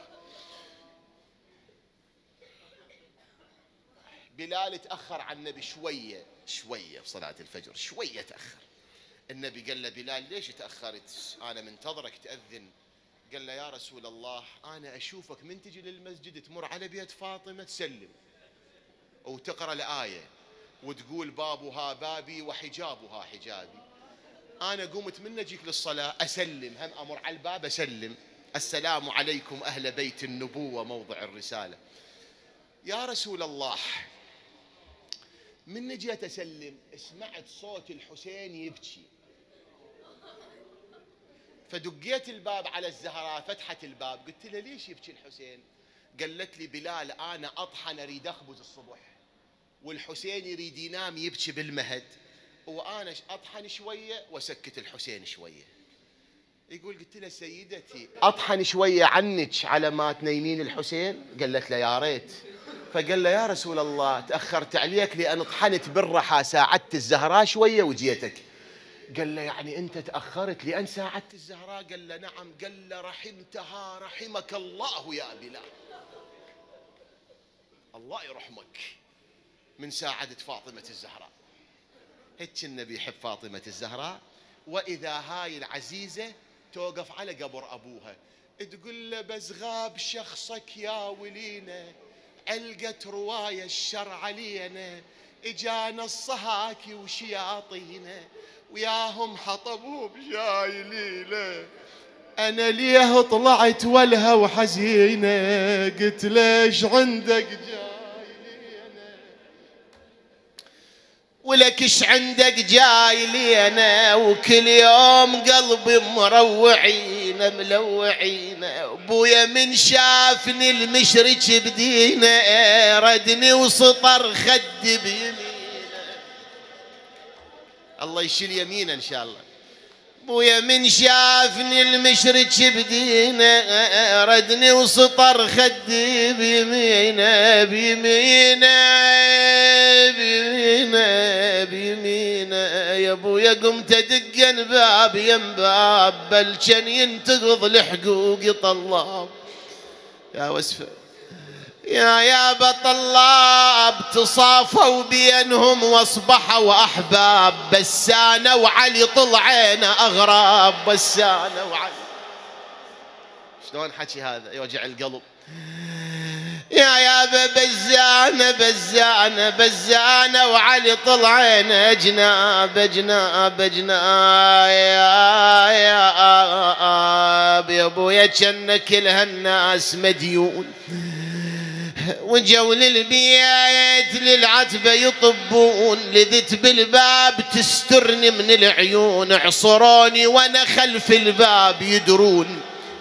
بلال تأخر عن النبي شوية في صلاة الفجر، شوية تأخر. النبي قال له بلال ليش تأخرت؟ أنا منتظرك تأذن. قال له يا رسول الله أنا أشوفك من تجي للمسجد تمر على بيت فاطمة تسلم وتقرأ الآية وتقول بابها بابي وحجابها حجابي. أنا قمت من أجيك للصلاة أسلم، هم أمر على الباب أسلم السلام عليكم أهل بيت النبوة موضع الرسالة. يا رسول الله من جيت أسلم سمعت صوت الحسين يبكي، فدقيت الباب على الزهراء، فتحت الباب قلت له ليش يبكي الحسين؟ قالت لي بلال أنا أطحن أريد أخبز الصبح والحسين يريد ينام يبكي بالمهد، وأنا أطحن شوية وسكت الحسين شوية. يقول قلت له سيدتي أطحن شوية عنك على ما تنيمين الحسين؟ قالت له يا ريت. فقال له يا رسول الله تأخرت عليك لأن طحنت بالرحى ساعدت الزهراء شوية وجيتك. قال له يعني أنت تأخرت لأن ساعدت الزهراء؟ قال له نعم. قال له رحمتها رحمك الله يا بلال، الله يرحمك من ساعدت فاطمة الزهراء. هيك النبي يحب فاطمة الزهراء. وإذا هاي العزيزة توقف على قبر أبوها تقول له بس غاب شخصك يا ولينا، علقت رواية الشر علينا، اجانا الصهاكي وشياطينا وياهم حطبوا بجايلينا، أنا ليه طلعت ولها وحزينة، قلت ليش عندك جايلينا ولكش عندك جايلينا، وكل يوم قلبي مروعين ملوعين، ابويا من شافني المشرك بدينا ردني وسطر خد بيمينه. الله يشيل يمينه ان شاء الله. ابويا من شافني المشرك بدينا ردني وسطر خدي بيمينه بيمينه بيمينه بيمينه. يا ابويا قمت ادق باب يم باب بل كان ينتقض لحقوقي طلاب. يا وسفه يا بطلاب تصافوا بينهم واصبحوا احباب، بسانه وعلي طلعين اغراب، بسانه وعلي. شلون حكي هذا يوجع القلب. يا بزانه بزانه بزانه وعلي طلعين اجناب اجناب اجناب. يا ابويا كان كل هالناس مديون، وجوا للبيت للعتبة يطبون، لذت بالباب تسترني من العيون، عصروني وانا خلف الباب يدرون.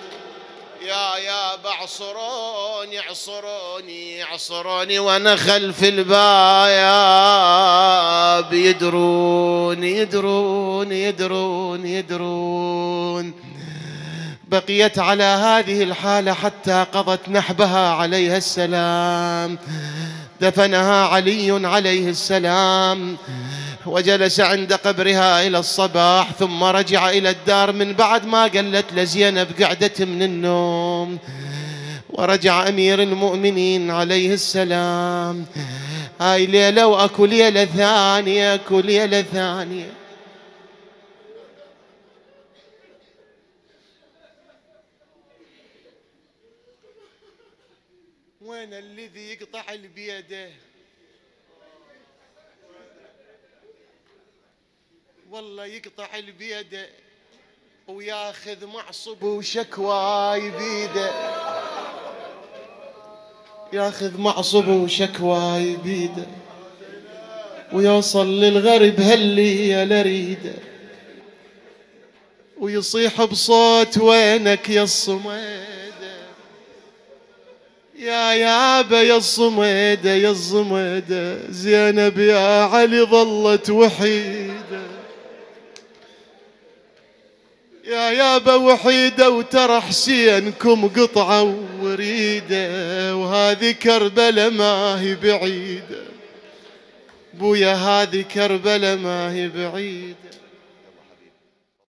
يا بعصروني عصروني عصروني وانا خلف الباب يدرون يدرون يدرون يدرون. بقيت على هذه الحالة حتى قضت نحبها عليها السلام، دفنها علي عليه السلام وجلس عند قبرها إلى الصباح، ثم رجع إلى الدار من بعد ما قالت لزينب قعدت من النوم. ورجع أمير المؤمنين عليه السلام. هاي ليلة وأكو ليلة ثانية، أكو ليلة ثانية. وين الذي يقطع البيده؟ والله يقطع البيده وياخذ معصب وشكواي بيده، ياخذ معصب وشكواي بيده، ويوصل للغرب هاللي لريده، ويصيح بصوت وينك يا الصميده، يا يابا يا الصميده يا الصميده، زينب يا علي ظلت وحيده، يا يابا وحيدة وترى حسينكم قطعة وريدة، وهذه كربلة ما هي بعيدة، بويا هذه كربلة ما هي بعيدة.